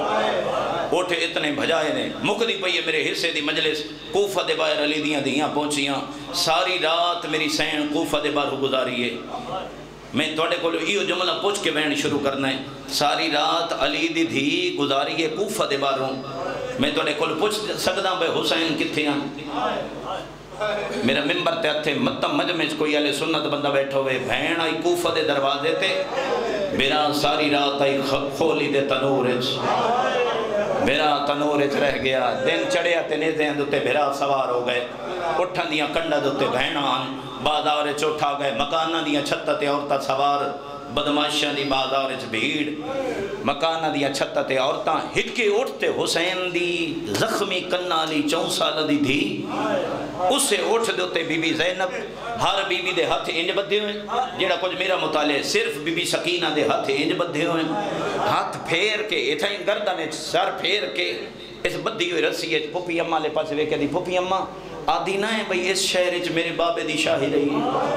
اٹھ اتنے بھجائے نے مقدی پئیے میرے حصے دی مجلس کوفہ دے باہر علی دیاں دھیاں پہنچیاں، ساری رات میری سین کوفہ دے باہر گزاری ہے۔ میں توڑے کو یہ جملہ پوچھ کے بین شروع کرنا ہے، ساری رات علی دی دھی گزاری ہے کوفہ دے باہروں، میں توڑے کو پوچھ سکتا بے حسین کتھے ہیں، میرا ممبر تے ہتھے متم مجمع کوئی علی سنت بندہ بیٹھا ہوئے، بہن آئی کوفہ دے دروازے تے میرا ساری رات آئی کھولی دے تنورج، میرا تنورج رہ گیا، دن چڑھیا تے نیزیں دوتے بھیرا سوار ہو گئے، اٹھن دیاں کنڈا دوتے بہنان بازار چوٹھا گئے، مکانہ دیاں چھتہ تے عورتہ سوار، بدماشاں دی بازار بھیڑ، مکانہ دیاں چھتہ تے عورتاں ہٹکے اٹھتے حسین دی زخمی کنہ لی 4 سال دی تھی، اسے اٹھ دوتے بی بی زینب، ہر بی بی دے ہاتھ انج بدھے ہوئے، جیڑا کچھ میرا مطالعہ صرف بی بی سکینہ دے ہاتھ انج بدھے ہوئے، ہاتھ پھیر کے اتھائیں گردن سر پھیر کے اس بدھی ہوئے رسی ہے، پھوپی اممہ لے پاس وے کہ دی پھوپی اممہ آدھی نہ ہے بھئی اس شہر میرے بابے دی شاہی رہی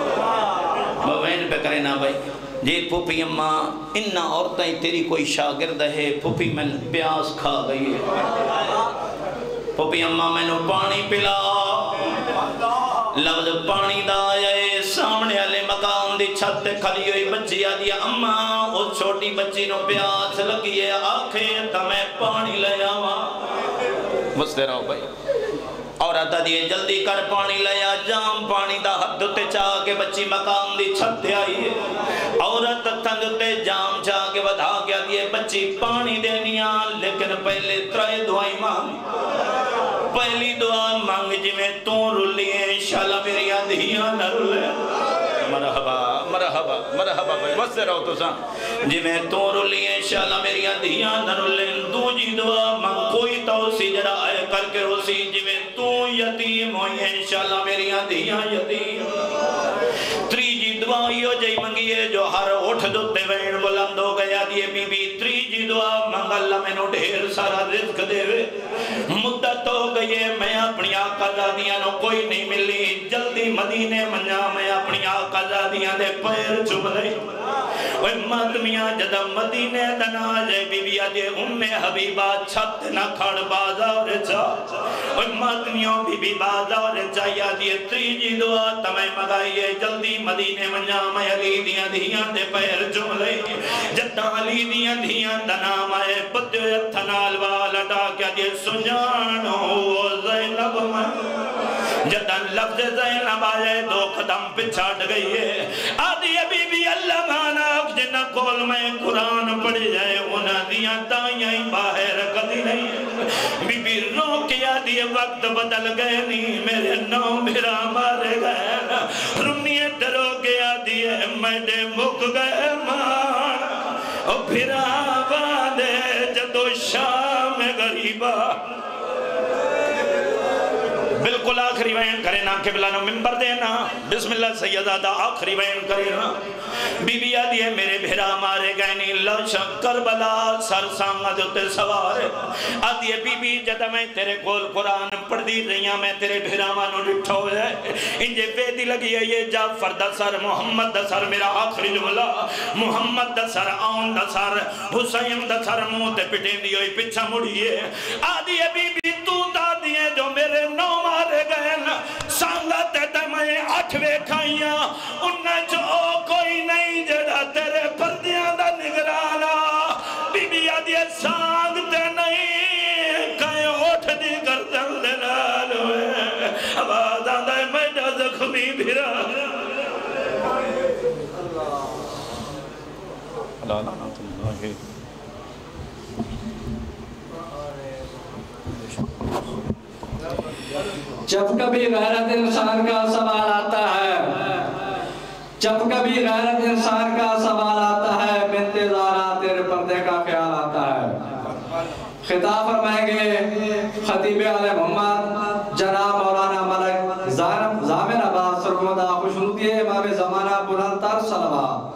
بوین پہ کرے نا بھئی جی پھوپی اممہ انہا عورتیں تیری کوئی شاگرد ہے، پھوپی میں پیاس کھا گئی ہے، پھوپی اممہ میں نے پانی پلا، لفظ پانی دا آئے سامنے والے مکان دی چھت کھلی ہوئی بچی آدھی اممہ اس چھوٹی بچی نو پیاس لگی ہے، آنکھیں تا میں پانی لے آواں بس دے رہا ہوں بھائی عورت دیے جلدی کر پانی لیا جام پانی دا حد تے چاہ کے بچی مقام دی چھت آئی ہے عورت تھند تے جام چاہ کے بدھا کے دیے بچی پانی دینیا لیکن پہلے ترائے دعائیں مانگ پہلی دعا مانگ جی میں تو رلیے شالا میری آدھیاں نہ رلے مرحبا مرحبا مرحبا بھائی بس سے رہو تو ساں جی میں تو رلیے شالا میری آدھیاں نہ رلے دو جی دعا مانگ کوئی توسی جڑا آئے کر کے روسی جی میں تو یتیم ہوئی ہے شالا میری آدھیاں یتیم تری جی دعا یہ جائی منگیے جو ہر اٹھ دوتے وین بلند ہو گیا دیئے بی بی تری جی دعا مانگ اللہ میں نو ڈھیر سارا رزق دے وے مدت ہو گئی میں اپنی آقا زادیاں نو کوئی نہیں ملی جلدی مدینے منجا میں اپنی آقا زادیاں دے پیر چم لئی اوہ مادمیاں جدہ مدینے دنا جائے بی بی آدھے حبیبہ چھت نہ کھڑ بازار چا اوہ مادمیوں بی بی بازار چاہیا دیئے تری جی دعا تمہیں مگائیے جلدی مدینے منجا میں علی دیاں دیاں دے پیر چم لئی جدہ علی دیاں دیاں دنا میں پتے اتھنال والا ڈا کیا دیئے سنجانو وہ زینب میں جدہ لفظ زینب آئے دو قدم پچھاٹ گئی ہے آدھی بی بی اللہ ماناک جنہ کول میں قرآن پڑھ جائے انہ دیاں تائیں باہر کدی نہیں بی بی رو کیا دیئے وقت بدل گئے نہیں میرے نو میرا مارے گئے رنیے ڈرو گیا دیئے میڈے مک گئے مان او پھرا باندے جدو شام غریبہ بالکل آخری وین کرے نا قبلہ نو ممبر دینا بسم اللہ سیدہ آخری وین کرے نا بی بی آدھی ہے میرے بھیرا مارے گئے نہیں لوشا کربلا سر سانگا دوتے سوارے آدھی ہے بی بی جدہ میں تیرے کول قرآن پڑھ دی رہیاں میں تیرے بھیرا مانو ڈٹھو ہے انجھے بیدی لگی ہے یہ جعفر دا سر محمد دا سر میرا آخری جملہ محمد دا سر آن دا سر حسین دا سر موتے پٹین دی ہوئی پچھا مڑی ہے آدھی ہے بی بی تو دا دیئے جو میرے نو مارے گئے نا سانگت میں 8ویں کھائیاں انہیں جو کوئی نہیں جڑا تیرے پردیاں دا نگرانا بی بی آدھی سانگتے نہیں کہیں اٹھ دی گردن دے لالوے آواز آدھا ہے میڈا زخمی بھیرا جب کبھی غیرت انسان کا سوال آتا ہے جب کبھی غیرت انسان کا سوال آتا ہے بنت زہرا تیرے پردے کا خیال آتا ہے خطاب فرمائیں گے خطیب علیہ محمد جناب مولانا ملک زامن عباس سرگودہ خوشنودی امام زمانہ بلند تر صلوات